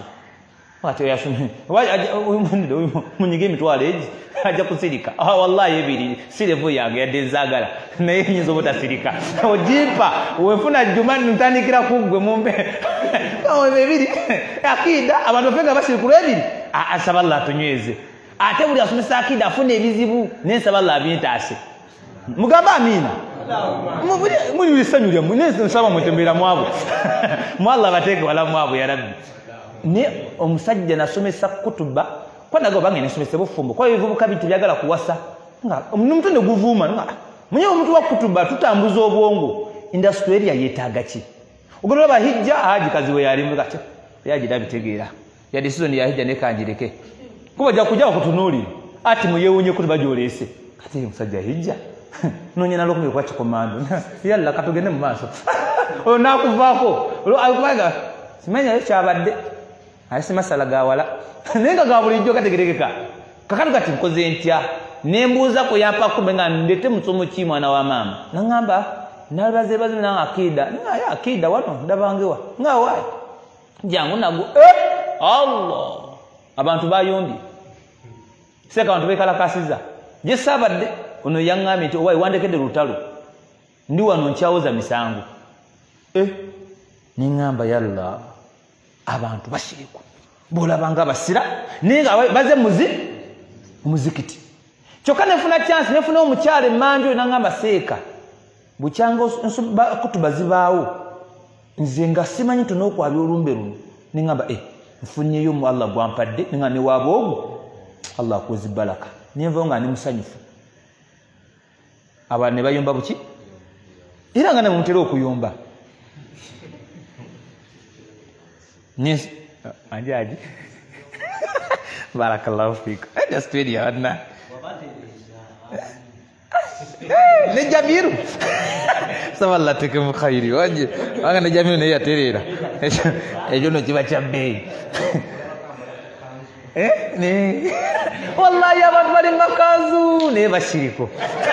Speaker 1: munyiga emitwalo egi ajja kusirika wallahi ebiri sirevu yange yadde nzaagala naye nyinza obutasirika ojimpa wenfuna juma ntandikira kuggwe mumbe ebiri akida abantu bafe nga basirikula ebiri asaba allah atunyweze ate buli asomesa akida afuna ebizibu nensaba allah abintaase mugamba amiina muli bisanyu lyammwe nensaba mwetembeera mwabo mwallah bateeke wala mwabo ya rabbi ne omusajja nasomesa kutuba kwanaga obange nesomesa bufumbo kwa ebivubuka bintu byagala kuwasa nga omuntu ne guvuuma munye omuntu wa kutuba tutambuza obwongo industry area yeetaaga ki ogenda olaba hijja hajikazi we yalimu kati yagida bitegeera ya decision ya hijja nekanjireke kuba ja kujja okutunuulira ati muyewunye kutuba gy'oleese kati omusajja hijja nonyena lokumire kwa kikomando yalla katugende mu maaso onakuvaako alikubaga simanya kyabadde ayise masala gawala nenga ga bulijjo kategerekeka kakati kati nkoze ntya nembuuza ku yampakume nga ndete musomo ki mwana wa maama nangamba nalbazebaze nanga akida naya akida wano ndabangewa nga wayi jangu nago Allah abantu bayombye seka abantu bekalakasiza je sabadde ono yangami nti owayi wandekedde lutalo ndi wano nkyawoza misango ningamba yalla abantu bashiriku bolabanga basira ninga baze muzikiti kyokka nefuna chance nefuna omukyale manjo nangamba seeka bukyanga kutubazibaawo nze nga simanyi tonokwabya olumbe luno ningamba nfunyeyo mu Allah gwampadde ninga ne waboogu Allah akoze baraka nenvayo nga nimusanyufu abantu ne bayomba buki era nga namutera okuyomba anjaji barakallahu fik just ready adna ne Jamiru sawalla tekem khairi waje anga ne Jamiru ne yaterera ejo no kiba chambe ne wallahi abantu bali makazu ne bashiriko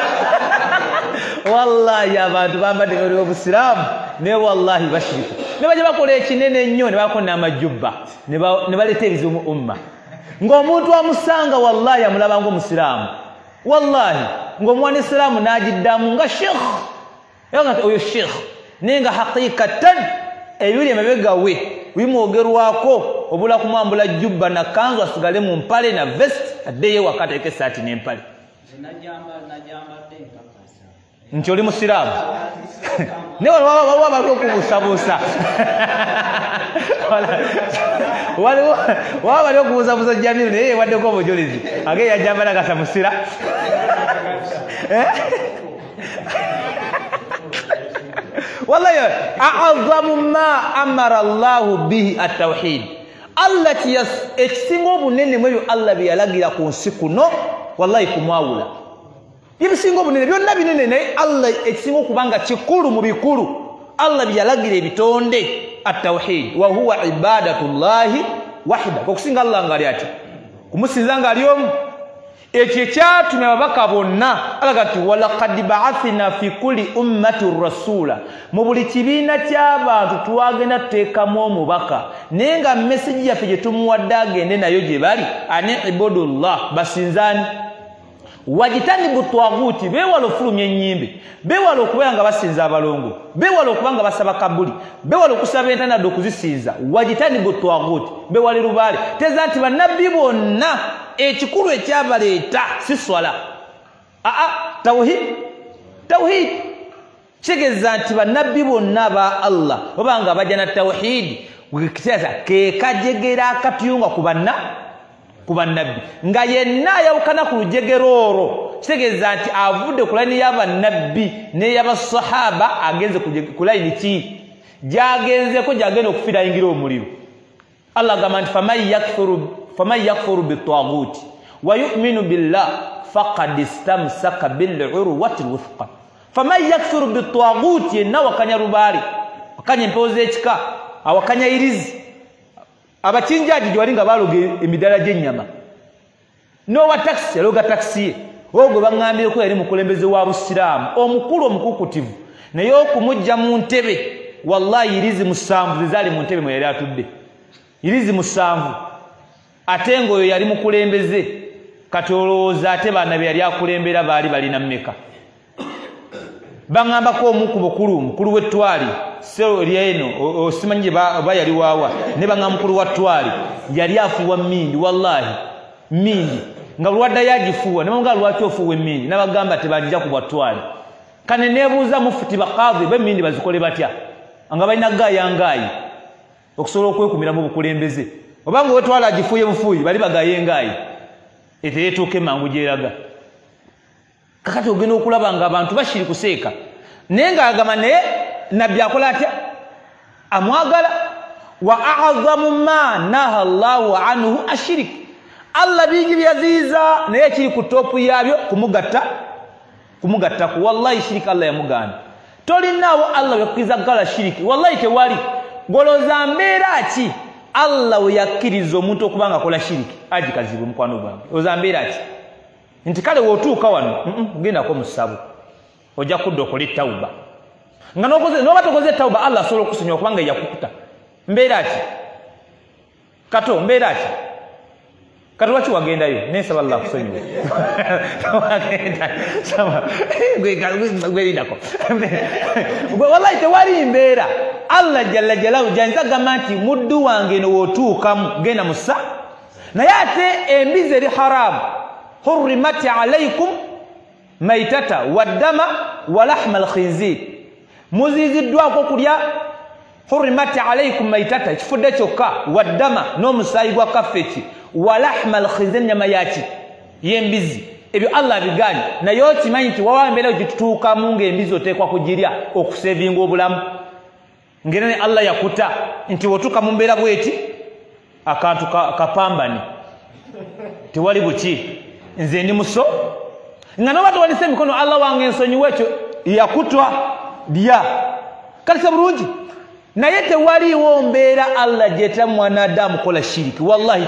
Speaker 1: wallahi abantu bambadde obusiramu ne wallahi bashiriko ne baje bakola ekinene nnyo ne bakona amajubba ne baleta ebizibu umma ng'omuntu amusanga wallahi amulaba ng'omusiraamu wallahi ng'omwana isiraamu n'agiddamu nga sheikh yanga oyo sheikh nenga haqiqatan ebiri emabega we bimwogerwako obula kumwambula jubba na kanzu asigale mu mpale na vest addeyo wakati eke saati n'empale nti oli musiraamu ne waliwo bali okubuusabuusa waba bali okubuusabuusa Jamiru naye yewaddeko obujulizi age yajambala gasa musira wallahi a'azzamu ma amara Allahu bihi at-tawhid allati ekisinga obunene mwebyo Allah byalagira ku nsi kuno wallahi kumwawula ibisinga obunene byonna binene naye Allah ekisinga okubanga kikulu mu bikulu Allah byalagira ebitonde at-tawhid wa huwa ibadatullahi wahida okusinga Allah ngali ati kumusinza ngali omu ekyo kyatumye ababaka bonna alagati walaqad ba'athna fi kulli ummati rasula mu buli kibiina ky'abantu twagenda tuteekamu omubaka naye nga message yaffe gye tumuwadde agende nayo gye bali ani ibudullah basinzani wajitanibu twaguti bewala ofulumya ennyimbe bewala okubeera nga basinza abalongo bewala okuba nga basaba kabuli bewala okusaba entanadde okuzisinza wajitanibu twaguti bewale lubaale teza nti bannabbi bonna ekikulu ekyabaleeta si swala tawhid kitegeeza nti bannabbi bonna ba Allah oba nga bajja na tawhid kitegeeza ke kajegera akatuyunga ku bannabbi nga yenna ayawukana ku lujegero olwo kitegeeza nti avudde ku layini y'abannabbi n'ey'abasahaba agenze ku layini ki gyagenzeko gyagenda okufiira ayingira omuliro Allah agamba nti faman yakfuru bitwaguti wa yu'minu billah faqad istamsaka bil'urwati alwuthqa faman yakfuru bitwaguti yenna wakanya rubaali wakanya empewo z'ekika awakanya irizi abakinjaji gye wali nga baloga emidaala gy'ennyama n'owa takisi yaloga takisi ye ogwe baŋŋambireko yali mukulembeze wa busiraamu omukulu omukukutivu naye okumujja mu ntebe wallahi irizi 7 zizaali mu ntebe mwe yali atudde irizi 7 ate ng'oyo yali mukulembeze kati olowooza ate baana be yali akulembera baali balina mmeka baŋŋambako omu ku bukulu mukulu w'ettwali sero lyeno osimanyi gye ba yali waawa ne baŋŋamba mukulu wa ttwali yali afuuwa mmindi wallahi mmindi nga lwaddayo agifuuwa ne bamugaa lwaki ofuuwa emmindi n'abagamba tebagijja ku bwattwali kane neebuuza mufuti bakaadhi b'emmindi bazikole batya nga balina gaayangaayi okusobola okwekumira mu bukulembeze obanga wetwala agifuuye bufuuyi bali bagayengaayi eteyetuuka mangu gyeraga kakati ogenda okulaba nga abantu bashiri kuseeka naye ng'agamba naye nabbi akola atya amwagala wa a'azzamu ma naha Allahu anhu ashiriki Allah bingi byaziiza naye kiri ku topu yabyo kumugattaku wallahi shirika Allah yamugana tolinawo Allah yakkiriza gala shiriki wallahi tewali goloza mbeera ki Allah we yakkiriza omuntu okubanga akola shiriki agikazibu mukwano gwange oza mbeera ki nti kale wotuuka wano gendako musabu ojja kudda okola ettawuba nga noba tokoze ettawuba Allah asobola okusonyiwa kubanga yakukuta mbeera ki kato mbeera ki kati lwaki wagendayo nesaba Allah kusonyiwa gwerinako wallahi tewali mbeera Allah jalla jalalu janza gamba nti muddu wange nowootuukamu genda musa naye ate embizi eri haramu hurrimat alaikum maitata waddama walahma alkhinzir muziziddwako okulya hurrimat alaikum maitata ekifudde kyokka waddama n'omusaayi gwa kaffeki walahma alkhinzir nyama yaki y'embizi ebyo Allah abiganye naye okimanyi nti wawa embeera gitutuukamu ng'embizi oteekwa kugirya okusevinga obulamu ngera ne Allah yakuta nti wotuuka mu mbeera bweti akantu kapambani tewali buki nze ndi muso nga noba towanise emikono Allah wange ensonyiwa ekyo yakutwa lya kalisa bulungi naye tewaliwo mbeera Allah gyeta mwanadamu kola shiriki wallahi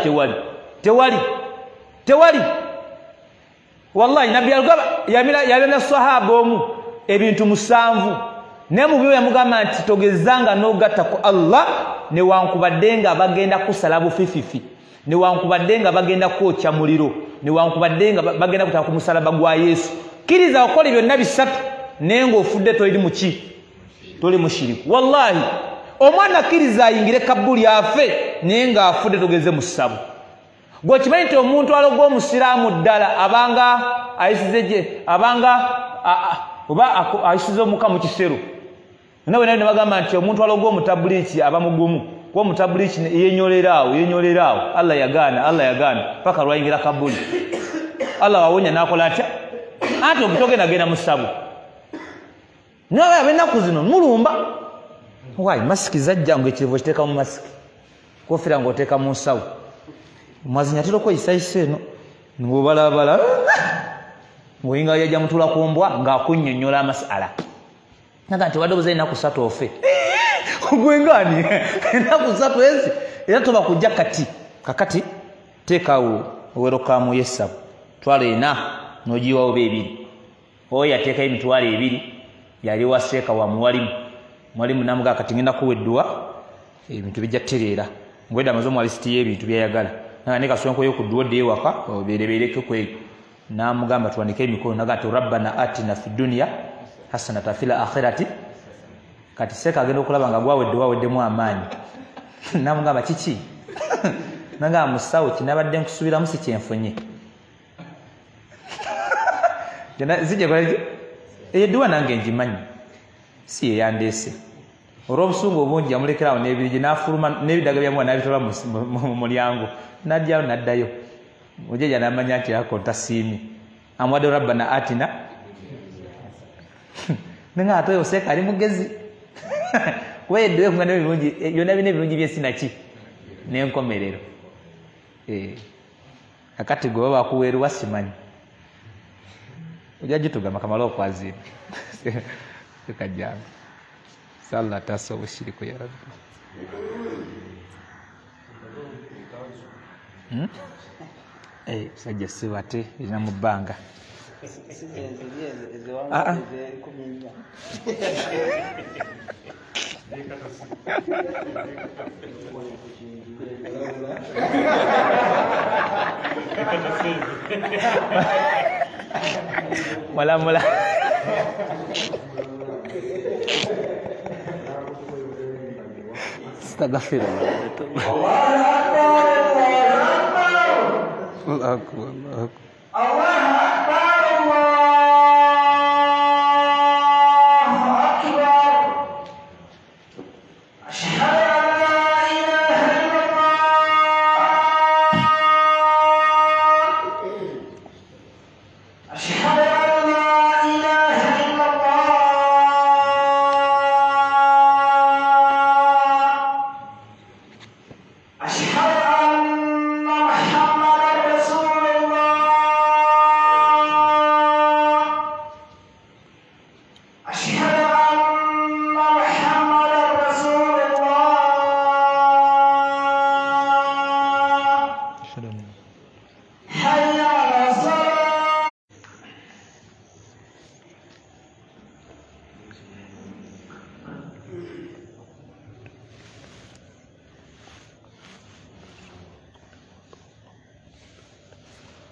Speaker 1: tewali wallahi nabbi yabena sahaba omu ebintu 7 ne mu byo yamugamba nti togezanga n'ogatta ku Allah newankubadde nga bagenda kusala bufififi newankubadde nga bagenda kwokya muliro newankubadde nga bagenda kutaka ku musalaba gwa Yesu kiriza okola byonna bisatu naye ng'ofudde toli muki toli mushiriku wallahi omwana kiriza ayingire kabbuli afe naye ng'afudde togeze mu ssabu gwe okimanyi nti omuntu aloga omusiraamu ddala abanga ayisize gye abanga oba ayisize omuka mu kisero nawe nawe ne bagamba nti omuntu aloga omutabuliiki aba mugumu kuba omutabuliiki yenyolera awo Allah yagaana paka lwayingira kabbuli Allah wawonya n'akola atya anti omutogenda agenda mu ssabu nawe ab'ennaku zino mulumba waayi masiki zajja ngo ekirivo kiteeka mu masiki kofira ng'oteeka mu nsawo mazinya tera okweyisayisa eno ng'obalabala ng'oyinga yajja mutula ku mbwa ng'akunnyonnyola amasala naga nti wadde obuza ennaku 3 ofe ogwengani ennaku 3 ezi era toba kujja kakati teekawo owerokamu yesabu twala 4 n'ogiwawo beebiri oyo yateekayo emitwalo 2 yali waseeka wa mwalimu namugaa kati ngenda kuweddwa ebintu bijja tereera ngwedda amaze omwalisiti y'ebintu byayagala naga ne kasonko y'okudduwa odde ewaka obeerebeereko kweyo namugamba tuwanike emikono naga nti rabbana atina fi dunya hasanatan fil akhirati kati seeka agenda okulaba nga gwaweddemu amaanyi namugamba kiki naga musawo kinabadde nkusubiramu si kyenfunye zijja kolaki edduwa nange ngimanyi si yeyandeese olw'obusungu obungi yamulekerawo n'ebirigi n'afuluma n'ebidaga byamuwa n'abitola mu mulyango n'ajjayo n'addayo ojeja n'amanya nti akonta siimi amwadde rabbana atina nenga ate oseeka ali mugezi kuba eddewe kungana ebirungi byonna bina ebirungi byesinaki n'enkomerero akati gwe baba bakuweerwa simanyi ojja gitugamba kamala okwazira tekajjanga salla tasa obushiriku ya rabbi sajja sibate erina mu bbanga mulamula استغفر الله الله أكبر الله أكبر الله أكبر أشهد أن لا إله إلا الله أشهد أن لا إله إلا الله أشهد أن محمدا رسول الله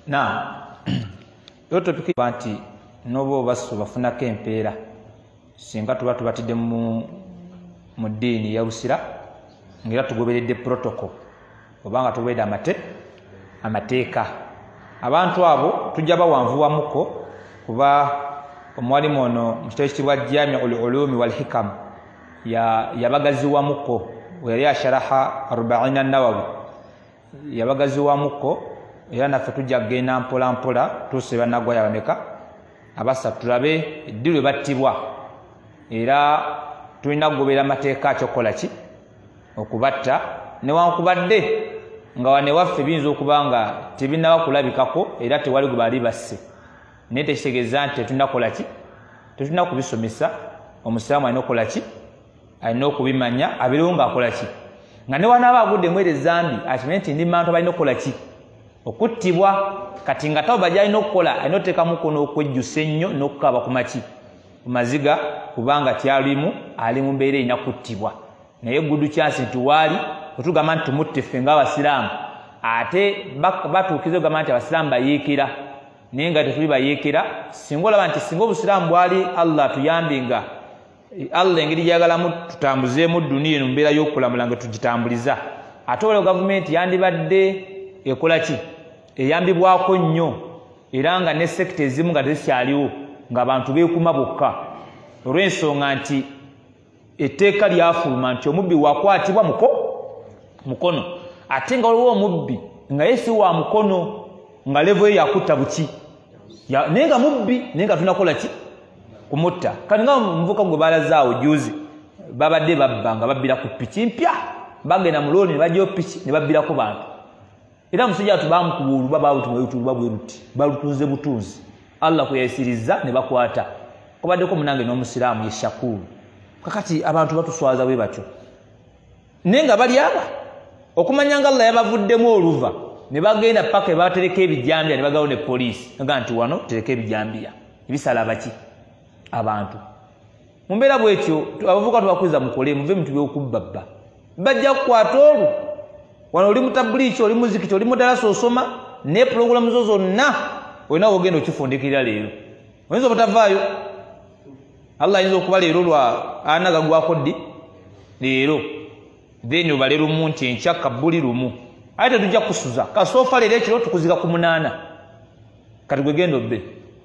Speaker 1: na yo topiki banti nobo basu bafunako empeera singa tuba tubatidde mu ddiini ya Busira ngira tugoberedde protocol obanga tugoberedde amateeka abantu abo tujja bawanvuwamuko kuba omwalimu ono mu kitabo ekitibwa Jami'ul Ulumi wal Hikam yabagaziwamuko yali asharaha 40 an-Nawawi yabagaziwamuko era naffe tujja kugenda mpola mpola tuuse bannagwa yabameka abasatu tulabe eddiru battibwa era tulina kugoberera amateeka akyokola ki okubatta newankubadde nga wane waffe biyinza okuba nga tebinaba kulabikako era tewali gwe bali basse naye tekitegeeza nti tetunakola ki tetulina kubisomesa omusiraamu alina okukola ki alina okubimanya abeerewo ng'akola ki nga ne wanaaba agudde mwere zambi akimanye nti ndi bantu balina okukola ki okuttibwa kati nga tabo bajja alina okukola alina okuteeka mukono okwejjusa ennyo n'okukaaba ku maki ku maziga kubanga kyalimu ali mu mbeera erina kuttibwa naye gudu kyansi nti waali otugamba nti tumutte ffe ng'abasiraamu ate batuukiza ogamba nti abasiraamu bayeekera naye nga tetuli bayeekera singa olaba nti singa obusiraamu bwali Allah tuyambe nga Allah engeri gyagalamu tutambuzeemu duniya eno mbeera y'okulamula nga tugitambuliza ate olwo gavumenti yandibadde ekola ki eyambibwako nnyo era nga ne sekita ezimu nga tezikyaliwo ng'abantu beekuuma bokka olw'ensonga nti etteeka lyafuluma nti omubbi wakwatibwa mukono ate nga waliwo omubbi nga ye si wa mukono nga levo ye yakutta buki naye nga mubbi naye nga tunakola ki kumutta kati nga muvuka gwe balazaawo juzi babadde babba nga babbira ku piki mpya bagenda mu looni ne bajjayo piki ne babbirako bantu era musajja atu bamukuba oluba balutuba bwe ruti balutunze butunzi Allah kuyayisiriza ne bakwata kubaddeko munange n'omusiraamu ye Shakuru kakati abantu batuswaza bwe batyo naye nga bali aba okumanya nga Allah yabavuddemu oluva ne bagenda paka batereka ebijambiya ne bagawo ne poliisi nga nti wano tereka ebijambiya ebisala baki abantu mu mbeera bwetyo abavuka tubakuliza mukole muve mu by'okubbabba bajja kukwata olwo wano oli mutabuliiki oli muzikiti oli mudalasa osoma ne pulogulamu zo zonna olina wogenda okifundikirira leero oyinza obutavaayo Allah ayinza okuba leero lwa anagagwako ddi leero then obale lumu nti enkya kabbuli lumu ate tetujja kusuza kasoofa leero ekiro tukuzika ku 8 kati gwegenda obbe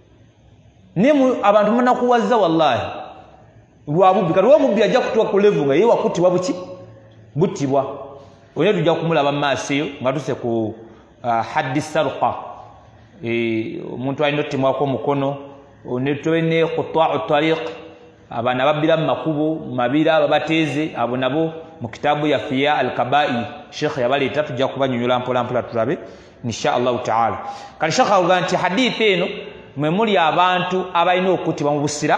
Speaker 1: nimu abantu munakuwazza wallahi lwabubbi kati wamubbi ajja kutuwa ku level nga ye wakuttibwa buki buttibwa oyo tujja kumulaba mu maaso eyo nga tuse ku haddi sarqa omuntu alina ottimwako omukono netwene quta'u tariq abana babbira mu makubo mabira babateeze abo nabo mu kitabu yafiya al-kaba'i sheikh yabaleeta tujja kubanyonyola mpola mpola tulabe insha Allah ta'ala kali sheikh avuga nti hadithi eno mwe muli abantu abalina okuttibwa mu Busira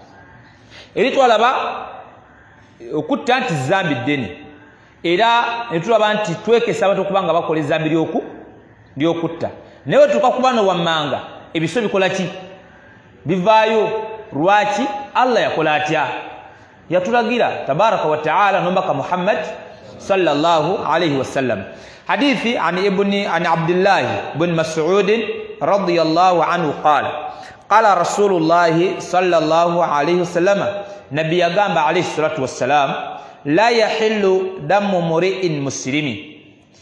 Speaker 1: eri twalaba okutta nti zambi ddene era netulaba nti twekesa abantu okubanga bakola ezambi lyokutta naye tukakuba no wammanga ebiso bikola ki bivaayo lwaki Allah yakola atya yatulagira tabaraka wa taala nombaka Muhammad sallallahu alayhi wasallam hadithi an Abdullah ibn Mas'ud radiyallahu anhu qala Rasulullah sallallahu alayhi wasallam nabi yagamba alayhi salatu wassalam la yahillu damu muri'in muslimi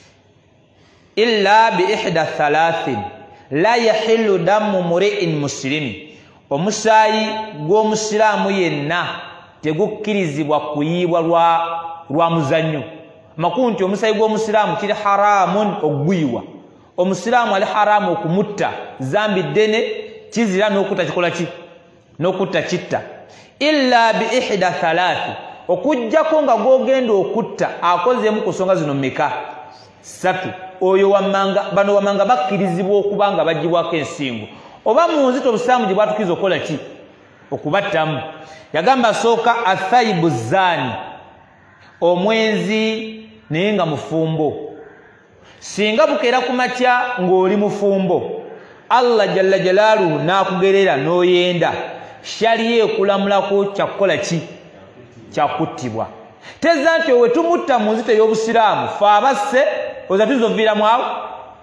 Speaker 1: illa bi ihda thalathin la yahillu damu muri'in muslimi omusaayi gw'omusiraamu yenna tegukkirizibwa kuyiibwa lwa muzannyo makulu nti omusaayi gw'omusiraamu kiri haramun ogwiwa omusiraamu ali haramu okumutta zambi ddene kizira n'okutta kikola ki n'okutta kitta illa bi ihda thalathi okujjako nga gw'ogenda okutta akozeemu ku nsonga zino mmeka 3 oyo wammanga bano wammanga bakkirizibwa okuba nga bagibwako ensingo oba munzito obusiraamu gye bwatukiriza okukola ki okubattamu yagamba sooka athaibu zaani omwenzi naye nga mufumbo singa bukeera ku makya ng'oli mufumbo Allah jalla jalaaluhu n'akugerera n'oyenda shaliyo ekulamulako kyakukola ki kyakuttibwa teza nti owe tumutta mu nzito ey'obusiraamu fe abasse oza tuzoviiramu awo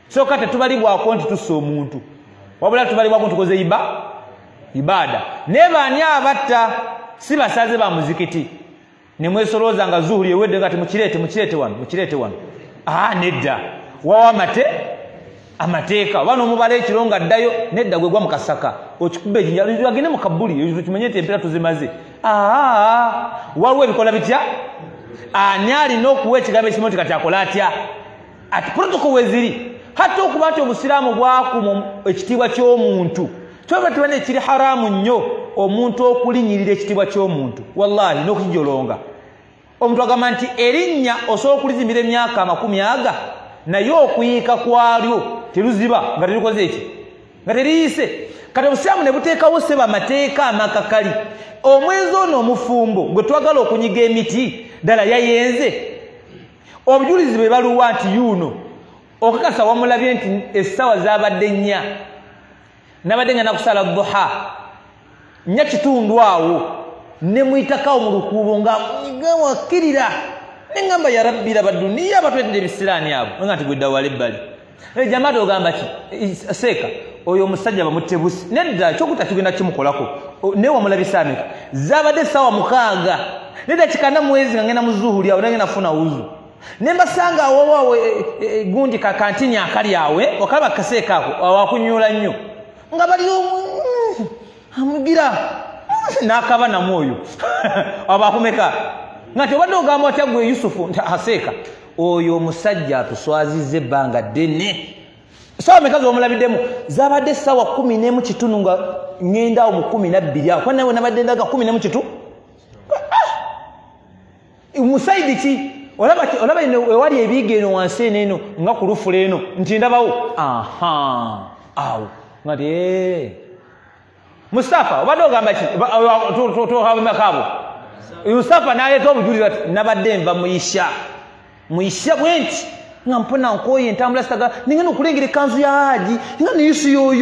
Speaker 1: so kate tubalibwako nti tussa omuntu wabula tubalibwako ntukoze ibada nebani abatta si basaze ba muzikiti nemwesolooza nga zuhuli ewedde ngati mukirete wano nedda wawa amateeka bano omubala ekironga addayo nedda gwe gwa mukasaka okikubba ejinja agende mu kabuli kimanye nti empera tuzimaze waliwo ebikola bitya ani alina okuwa ekigambo ekimu nti kati akola atya ati protocol weziri hatta okuba nti obusiraamu bwakuma ekitiibwa ky'omuntu tweba tubane ekiri haramu nnyo omuntu okulinyirira ekitiibwa ky'omuntu wallahi n'okukijolonga omuntu agamba nti erinnya osobola okulizimira emyaka 40 naye okuyiika kwalyo teruziba nga terikoze eki nga teriyise kati obusiraamu ne buteekawo seba amateeka amakakali omwezi ono omufumbo gwe twagala okunyiga emiti ddala yayenze obujulizi bwe baluwa nti yuno okakasa wamulabye nti essaawa zabadde 4 nabadde nga nakusala duha 4 kitundu awo ne muyitakawo mu lukuubo nga wakirira neŋŋamba ya rabbi laba duniya abatwetedde ebisiraani abo nga nti gwedda wala ebbali jamaati ogamba ki seeka oyo omusajja bamutte busi nedda kyokutta tugenda kimukolako naye wamulabisa ameka zabadde essaawa 6 nedda kikana mwezi nga ngenda muzuhuli awo nagenda funa wuzu nembasanga awowawe gundi kakantini akali awe okalaba kaseeka ako awakunyula nnyo nga bali amugira n'akaba namwoyo abakumeka ngati obadde ogamba otya gwe Yusufu aseeka oyo omusajja atuswaziza ebbanga ddene sawa mekazi omulabiddemu zabadde essaawa 11 kitundu nga ŋŋendawo mu 12 awo kwanawe nabadde ndaga 11 kitu musaidi ki olaba ewali ebiga eno wansi eno nga ku lufu leeno nti ndabawo awo ngati Mustafa obadde ogamba ki tohabemakaabo Mustafa n'aleeta obujulizi ati nabadde nva muyisha bwenti nga mpona nkoye entambula sitaga ningenda okulengera ekanzu ya haji nga niyo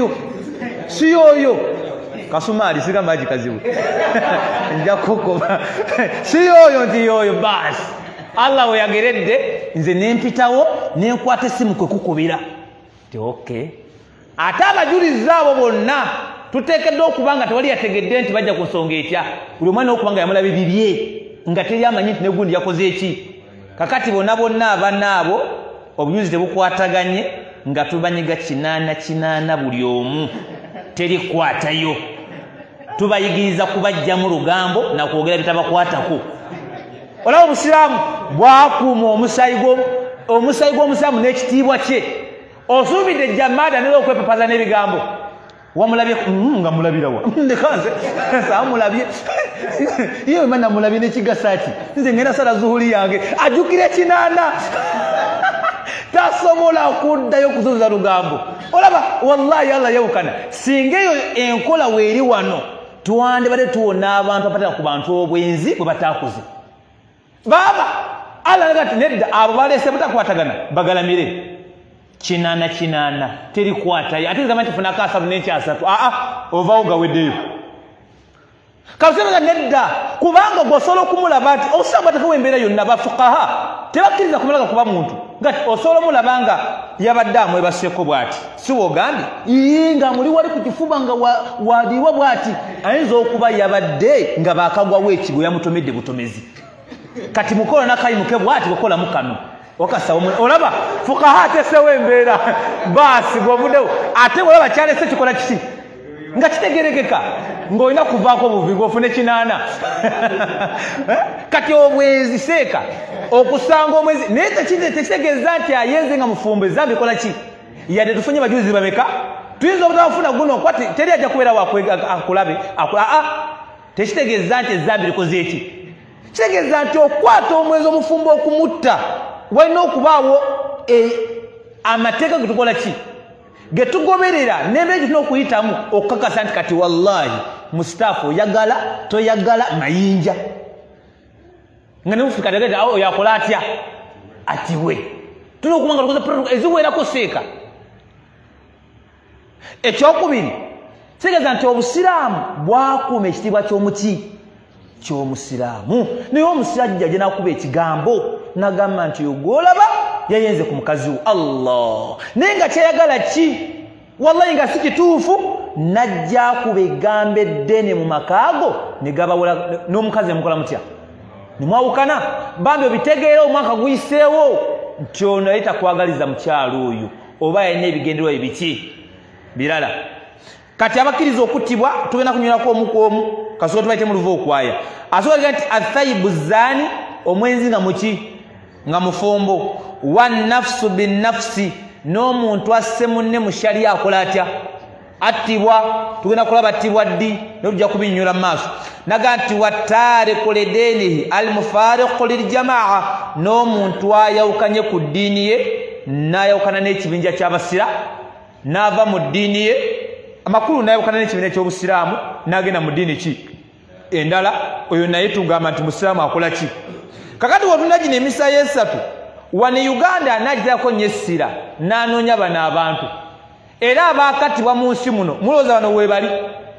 Speaker 1: si yoyo kasumaali sigamba haji kazibu nja kukoba si yoyo nti yoyo basi Allah weyageredde nze nempitawo nenkwata essimu kwe kukubira ti okay ate abajulizi abo bonna tuteekeddwa okuba nga tewali yategedde nti bajja ku nsonga etya buli omwana okuba nga yamulabe bibye nga teri amanyi nti negundi yakoze eki kakati bonna abanaabo obujulizi tebukwataganye nga tubanyiga 8 buli omu terikwatayo tubayigiriza kubajjamu lugambo nakwogera bitabakwatako olaba obusiraamu bwakuuma omusayi gw'omusiraamu n'ekitiibwa kye osuubidde jamaada nera okwepapaza n'ebigambo wamulabye nga mulabirawa nekanze samulabye iyo mana mulabye nekigasaki nze ngenda sala zuhuli yange ajukire 8 tasobola kuddayo kuzuza lugambo olaba wallahi Allah yawukana singeyo enkola weeri wano tuwande bade tuwona abantu apatira ku bantu obwenzi bwe batakuze baba Allah ngati nedda abo balese batakwatagana bagalamire 8 terikwatayo ate ngamba nti funa kasa n'ekyasatu ovaawo nga weddeyo kabusemeza nedda kubanga gwosobola okumulaba nti obusiraamu bwateekawo embeera yonna bafukaha tebakkiriza kumulaga kuba muntu ngati osobola omulaba nga yabadde amwebaseeko bw'ati si wogambye nga muli wali ku kifuba nga waliwa bw'ati ayinza okuba yabadde nga baakagwawo ekigo yamutomedde butomezi kati mukola nakayimuke bw'ati bwekolamu kano okasawo olaba fukaha atesewo embeera baasi gwovuddewo ate olaba kyalese kikola kiki nga kitegerekeka ng'olina kuvaako obuvi ng'ofune 8 kati obwezi seeka okusanga omwezi naye tekitegeeza nti ayenze nga mufumbo ezambi kola ki yadde tufunye bajulizi bameka tuyinza obutabafuna guno kuba teri ajja kubeerawo akulabe tekitegeeza nti ezambi likoze eki kitegeeza nti okwata omwezi omufumbo okumutta walina okubaawo amateeka getukola ki getugoberera n'embeera gyetulina okuyitamu okukakasa nti kati wallahi mustaafu oyagala toyagala mayinja nga nemufika tegete oyo akola atya atiwe tulina okuba nga tukoze protocol eziwerako seeka ekyokubiri kitegeeza nti obusiraamu bwakuuma ekitiibwa ky'omuki ky'omusiraamu naye omusirajja gye nakuba ekigambo nagamba nti ogolaba yayenze ku mukazi wo Allah nenga kyayagala ki wallahi nga si kituufu najja kubegambe ddene mu makaago ne gabawula n'omukazi mukola mutya ne mwawukana bambi obitegeera omwaka guyiseewo nti ono yali takwagaliza mukyalo oyo oba yalina ebigendererwa ebiki birala kati abakkiriza okuttibwa tugenda kunywirako omu ku omu kasooka tubaite mu luva okwaya asooka nti athayibu zaani omwenzi nga muki nga mufumbo wannafsu binnafsi n'omuntu asse munne mu shariya akola atya attibwa tugenda kulaba attibwa ddi notujja kubinnyula mu maaso naga nti wattaariku lidiinihi almufaariqu liljamaa n'omuntu ayawukanye ku ddiini ye n'ayawukana n'ekibinja ky'abasira n'ava mu ddiini ye amakulu n'ayawukana n'ekibinja ky'obusiraamu n'agenda mu ddiini ki endala oyo naye tugamba nti musiraamu akola ki kakati wotunda gino emisayi esatu wano Uganda anagitirako nnyo essira n'anoonya bano abantu era abaakattibwa mu nsi muno mulowooza bano weebali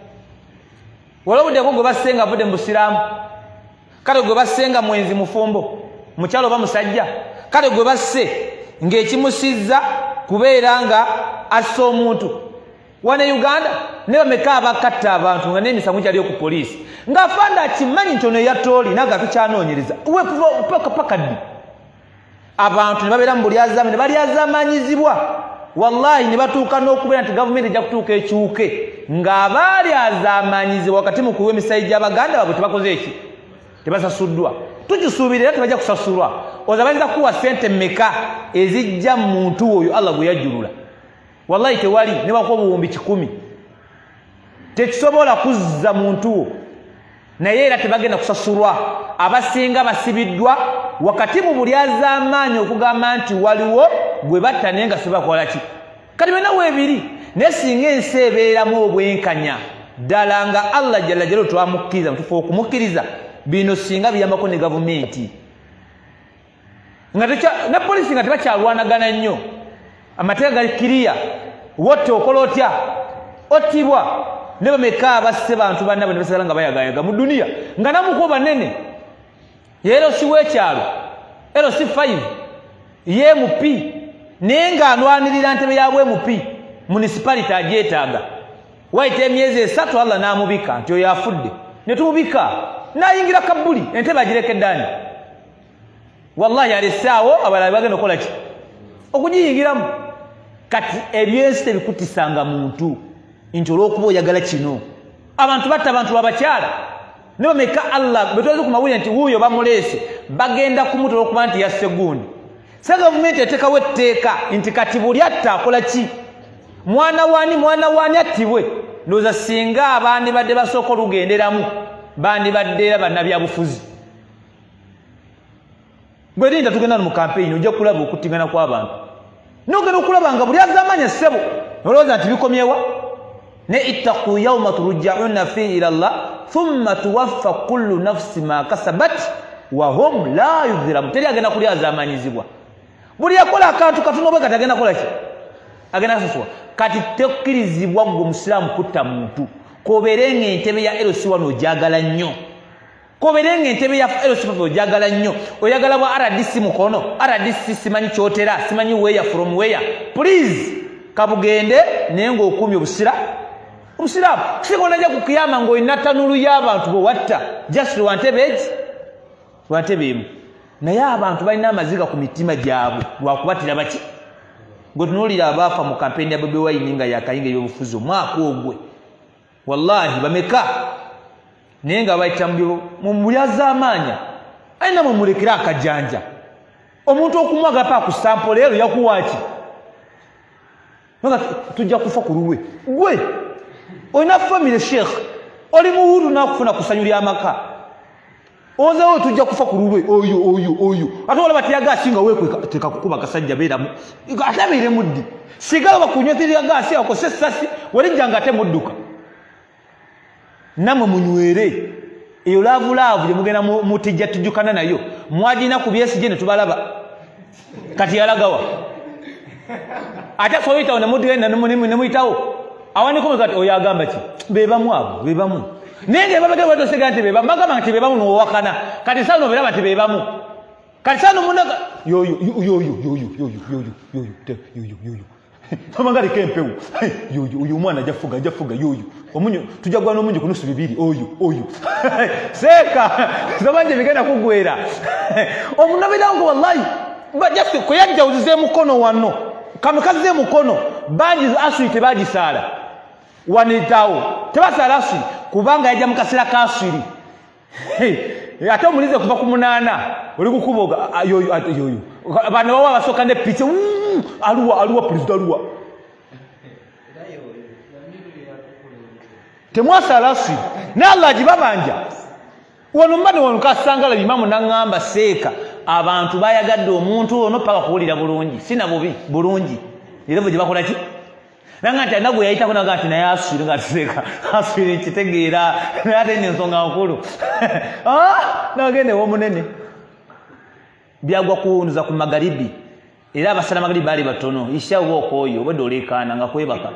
Speaker 1: walabuddeko gwe bassenga avudde mu busiraamu kale gwe bassenga mwenzi mufumbo mukyalo oba musajja kale gwe basse ng'ekimusizza kubeera nga assa omuntu wano Uganda ne bameka abakatta abantu nga n'emisango gyaliyo ku poliisi ng'afanda akimanyi nti ono eyatooli naga tukyanoonyereza paka ddi abantu ne babeera mu bulyazaama ne balyazaamanyizibwa wallahi ne batuuka n'okubeera nti gavumenti ejja kutuuka ekyuke ng'abalyazaamanyizibwa wakati mu kuwa emisayi gy'abaganda baabwe tebakoze eki tebasasuddwa tukisuubirira tebajja kusasulwa oza bayinza kuwa sente mmeka ezijja mu muntu oyo Allah gwe yajjulula wallahi tewali ne bakuwa obuwumbi 1,000 tekisobola kuzza muntu wo naye era tebagenda kusasulwa abasinga basibiddwa wakati mu bulyazaamaanyi okugamba nti waliwo gwe batta naye nga sibakola ki kati bena weebiri naye singa ensi ebeeramu obwenkanya ddala nga Allah jalla jalaluhu twamukkiriza mutufu okumukkiriza bino singa biyambako ne gavumenti ne polisi nga tebakyalwanagana nnyo amateeka gali kiriya wotte okola otya ottibwa ne bameka abasse bantu bannabwe ne basigala nga bayagayaga mu duniya nga namukuba banene LC w'ekyalo LC 5 MP naye ng'anwanirira ntebe yabwe MP municipality agyetaaga wayita emyezi 3 Allah n'amubika nti oyo afudde ne tumubika n'ayingira kabbuli entebe agirekeddaani wallahi alesaawo abalala bagenda okukola ki okugiyingiramu kati ebyensi tebikutisanga muntu nti olw'okuba oyagala kino abantu batta abantu babakyala ne bameka Allah betwaze ku mawulire nti wuuyo bamuleese bagenda kumuta olw'okuba nti yasse gundi sa gavumenti eteekawo etteeka nti kati buli atta akola ki mwana waani attibwe ndowooza singa abandibadde basooka olugenderamu bandibadde era bannabyabufuzi gwe linda tugenda mu kampeyini ojja kulaba okuttingana kw'abantu nogenda okulaba nga buli azaamanya ssebo nolowooza nti bikomyewa ne ittaqu yawma turja'una fihi ila Allah thumma tuwaffa kullu nafsi ma kasabat wa hum la yudhlam teri agenda kuli azaamanyizibwa buli yakola akantu katono bwe katagenda kola ki agenda suswa kati tekkirizibwa gwe musiraamu kutta muntu koberenga entebe ya LC wano ojagala nnyo koberenga entebe ya LC ojagala nnyo oyagala bwa RDC mukono RDC simanyi kyotera simanyi where from where please kabugende nengo okumya obusiraamu siko najja kukiyama ng'olina tanulu y'abantu bo watta just wantebe emu naye abantu balina amaziga ku mitima gyabwe lwakubatira baki gwe tunuulira abaafa mu kampeyini ya Bobi Wine nga yakayinga ebyobufuzi omwaka ogwe wallahi bameka naye nga bayita mu mulyazaamaanya alina mumulekera akajanja omuntu okumwaga pa ku sampo leero yakuwaaki tujja kufa ku lulwe gwe olina famire sheikh oli muwudu nakufuna kusanyulya amaka ozawo tujja kufa ku lulwe oyo ate olaba teyagaasi nga wekweka kukuba kasajja beeramu ate abeeremu ddi sigala bakunywa gaasi akose essasi walijja nga ate mudduka namwe munywere eyo laavulaavu gye mugenda mutijja tujjukana nayo mwagina ku byesije ne tubalaba kati yalagawa ate soyitawo nemuyitawo awandiko kati oyo agamba ki bebamu abo bebamu naye nga babagala batosega nti bebamu bagamba nti bebamu n'owakana kati sano beraba nti bebamu
Speaker 2: kati sano munaga yoyo Amangari kempewu. Uyu mwana jafuga yoyo. Omunyo tujagwa n'omunyo kunusu bibiri oyo. Seka. Zabanje bigenda kugwera. Omunabira ngo wallahi. Bajaffe ko yajja uzize mukono wano. Kamikaze mukono. Banji aswi tebagisala. Wanitawo. Tebasala aswi kubanga yajja mukasira kasiri. Ate omulize kuva ku munana oli kukuboga yoyo. Bana baba basoka ne piche aluwa president aluwa. Temwasala aswi. Na Allah jibabanja. Wano mbane wano kasangala bimamu nangamba seka. Abantu bayagadde omuntu ono paka kuwulira bulungi. Sina bubi bulungi. Irevo jibakola ki? Nangati nago yayitako nagati naye aswire ngatiseka. Aswire kitegeera ate n'ensonga nkulu. Nagende womunene. Byagwa kuwunuza ku magaribi. Era abasala magaribi bali batono. Isha woko oyo bwe dolekana nga kwebaka.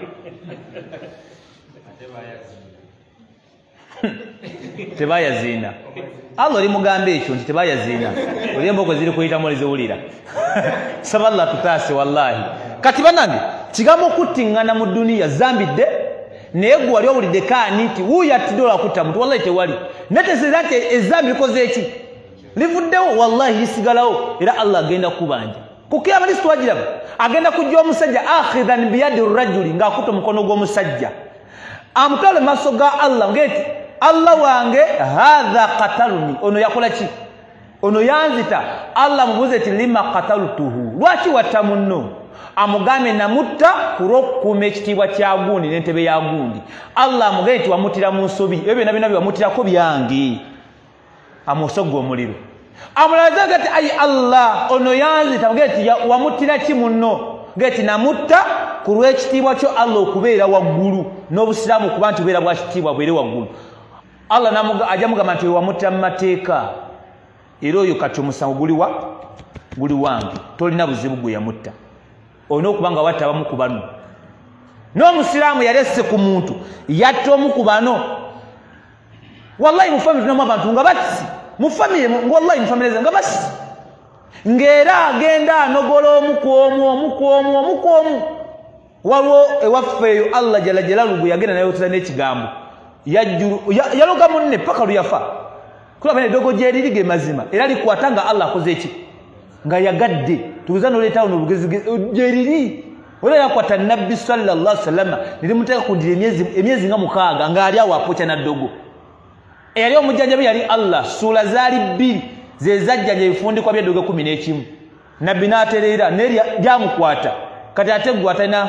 Speaker 2: Tebayazina. Allah ali mugambe ekyo nti tebayazina. Oli emboko ziri kuyita mulize ulira. Saballa tutase wallahi. Kati banange kigambo kutingana mu dunia zambidde neegwa ali obulidde kaani nti wuuyo atidola kutta muntu wallahi tewali. Neteseza nti ezambi likoze eki livuddewo wallahi lisigalawo era Allah agenda kubanja. Kukiyama lisitwagiraba agenda kujja omusajja akhidhan biyadi rajuli ng'akutta omukono gw'omusajja amutwale mu maaso ga Allah ngeti Allah wange hadha qataluni ono yakola ki ono yanzita Allah mubuze ti lima qatalutuhu lwaki watta munno amugambe namutta kulokuma ekitiibwa kya gundi n'entebe ya gundi Allah amugambe ti wamutira mu nsobi ebyo byonna byonna wamutirako byange amusogga omuliro amulaza gati ayi Allah ono yanzita amugambe ti wamutira ki munno gati namutta kulw'ekitiibwa kyo Allah okubeera waggulu n'obusiraamu kuba nti obeera bwa kitiibwa bwere waggulu Allah ajja mugamba nti wamutta mu mateeka era oyo kati omusango guli wange tolina buzibu gwe yamutta olina okuba nga watta abamu ku bano n'omusiraamu yalesse ku muntu yatta omu ku bano wallahi mu famire tunamu abantu nga batisi mu famire wallahi mu famire nga batisi ng'era agenda anogola omu ku omu waliwo ewaffe eyo Allah jala jalalu gwe yagenda naye otera n'ekigambo yaloga munne paka luyafa kulaba edogo gyeriri ge mazima era likwata nga Allah akoze eki nga yagadde tuuza n'oleetawo n'olugezi gyeriri olwo yakwata nabbi sallallahu alaihi wasallam nirimuteeka kundira emyezi nga 6 ng'ali awo apokya naddogo eyali omujjanjabi yali Allah ssuula zaali 2 ze zajjanja ebifundikwa by'eddogo 11 nabbi n'atereera lyamukwata kati ate gwe atalina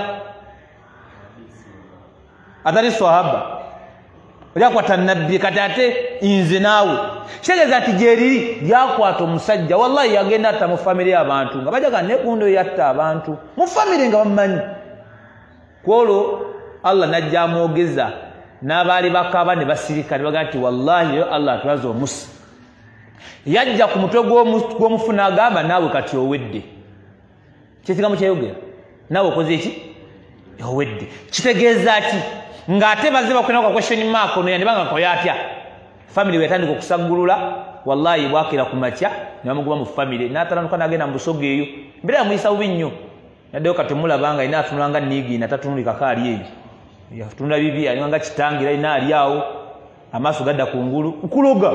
Speaker 2: atali sahaba lyakwata nabbi kati ate inze naawe kitegeeza nti gyeriri lyakwata omusajja wallahi yagenda atta mu famire y'abantu nga bajaga nekundo yatta abantu mu famire nga bamumanyi kwolwo Allah najja amwogeza n'abaali bakaba ne basirika ne bagaa nti wallahi yo Allah atulaze omusa yajja ku mutwe gw'omufu n'agamba naawe kati owedde kyekigambo kyayogera naawe okoze eki owedde kitegeeza ki ng'ate bazze bakwena kwa question mark ono yandibanga koya atya family wetandika okusagulula wallahi bwakira ku makya ne bamuguba mu family n'atalanuka n'agenda mu busoga eyo mbere yamuyisa bubi nnyo naddeyo kati mulabanga ina atunulanga niigi natatunulika kaali eyo yatunula bibi alinganga kitangira ina ali awo amaaso gadda ku ngulu nkuloga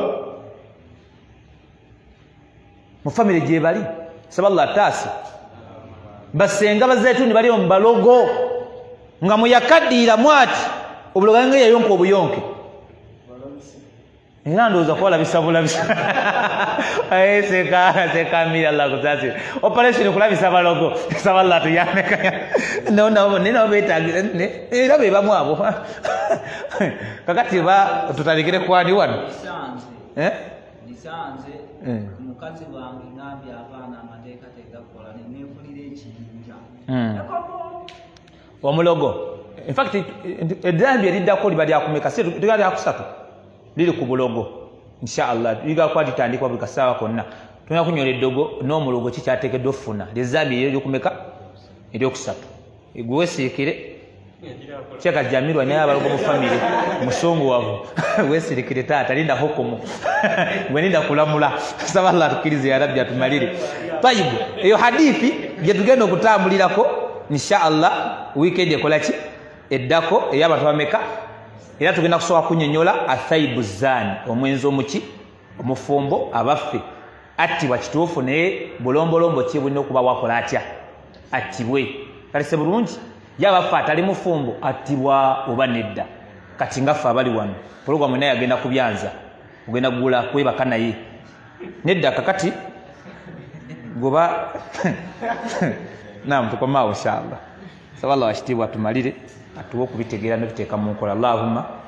Speaker 2: mu family gye bali saballah ataasi basenga bazeetuni bali mu balogo nga muyakaddiira mwati obuloga nga yayonka obuyonke era ndowooza kuba labisa bulabisa sekamira Allah kutasi operation kulabisa balogo saballah tuyameka nina beetagira era be bamu abo kakati tutalikire kwani wano
Speaker 3: nisanze mukazi wange ngambye abaana amateeka tegakola neneefulira ekiyinja
Speaker 2: omulogo in fact eddambi eriddako liba lyakumeka tega lyakusatu liri ku bulogo inshallah ligakwa litandikwa buli kasaawa konna tulina kunyola eddogo n'omulogo kikyateekeddwa okufuna lyezambi eryo lyokumeka eryokusatu gwe wesiikire Cheka Jamirwa naye abalogo mu family musongowavu wesirikire taata linda hukumu gwe linda kulamula saba Allah tukirize ya rabbi atumalire tayibu eyo hadithi je tugenda okutambulirako insha Allah weekend ekolaki eddako ey'abantu bameka era tugenda kusobola kunyonyola athaibu zani omwenzi omuki omufumbo abaffe attibwa kituufu naye bulombolombo ki bulina okuba wakola atya attibwe kalise bulungi yabaffe atali mufumbo attibwa oba nedda kati ngaffe abali wano pulogulamu naye agenda kubyanza ogenda kugula kwebaka naye nedda kakati goba naam tukomaawo inshallah saba Allah ashitibwa tumalire atuwe okubitegeera nebiteeka mu nkola Allahumma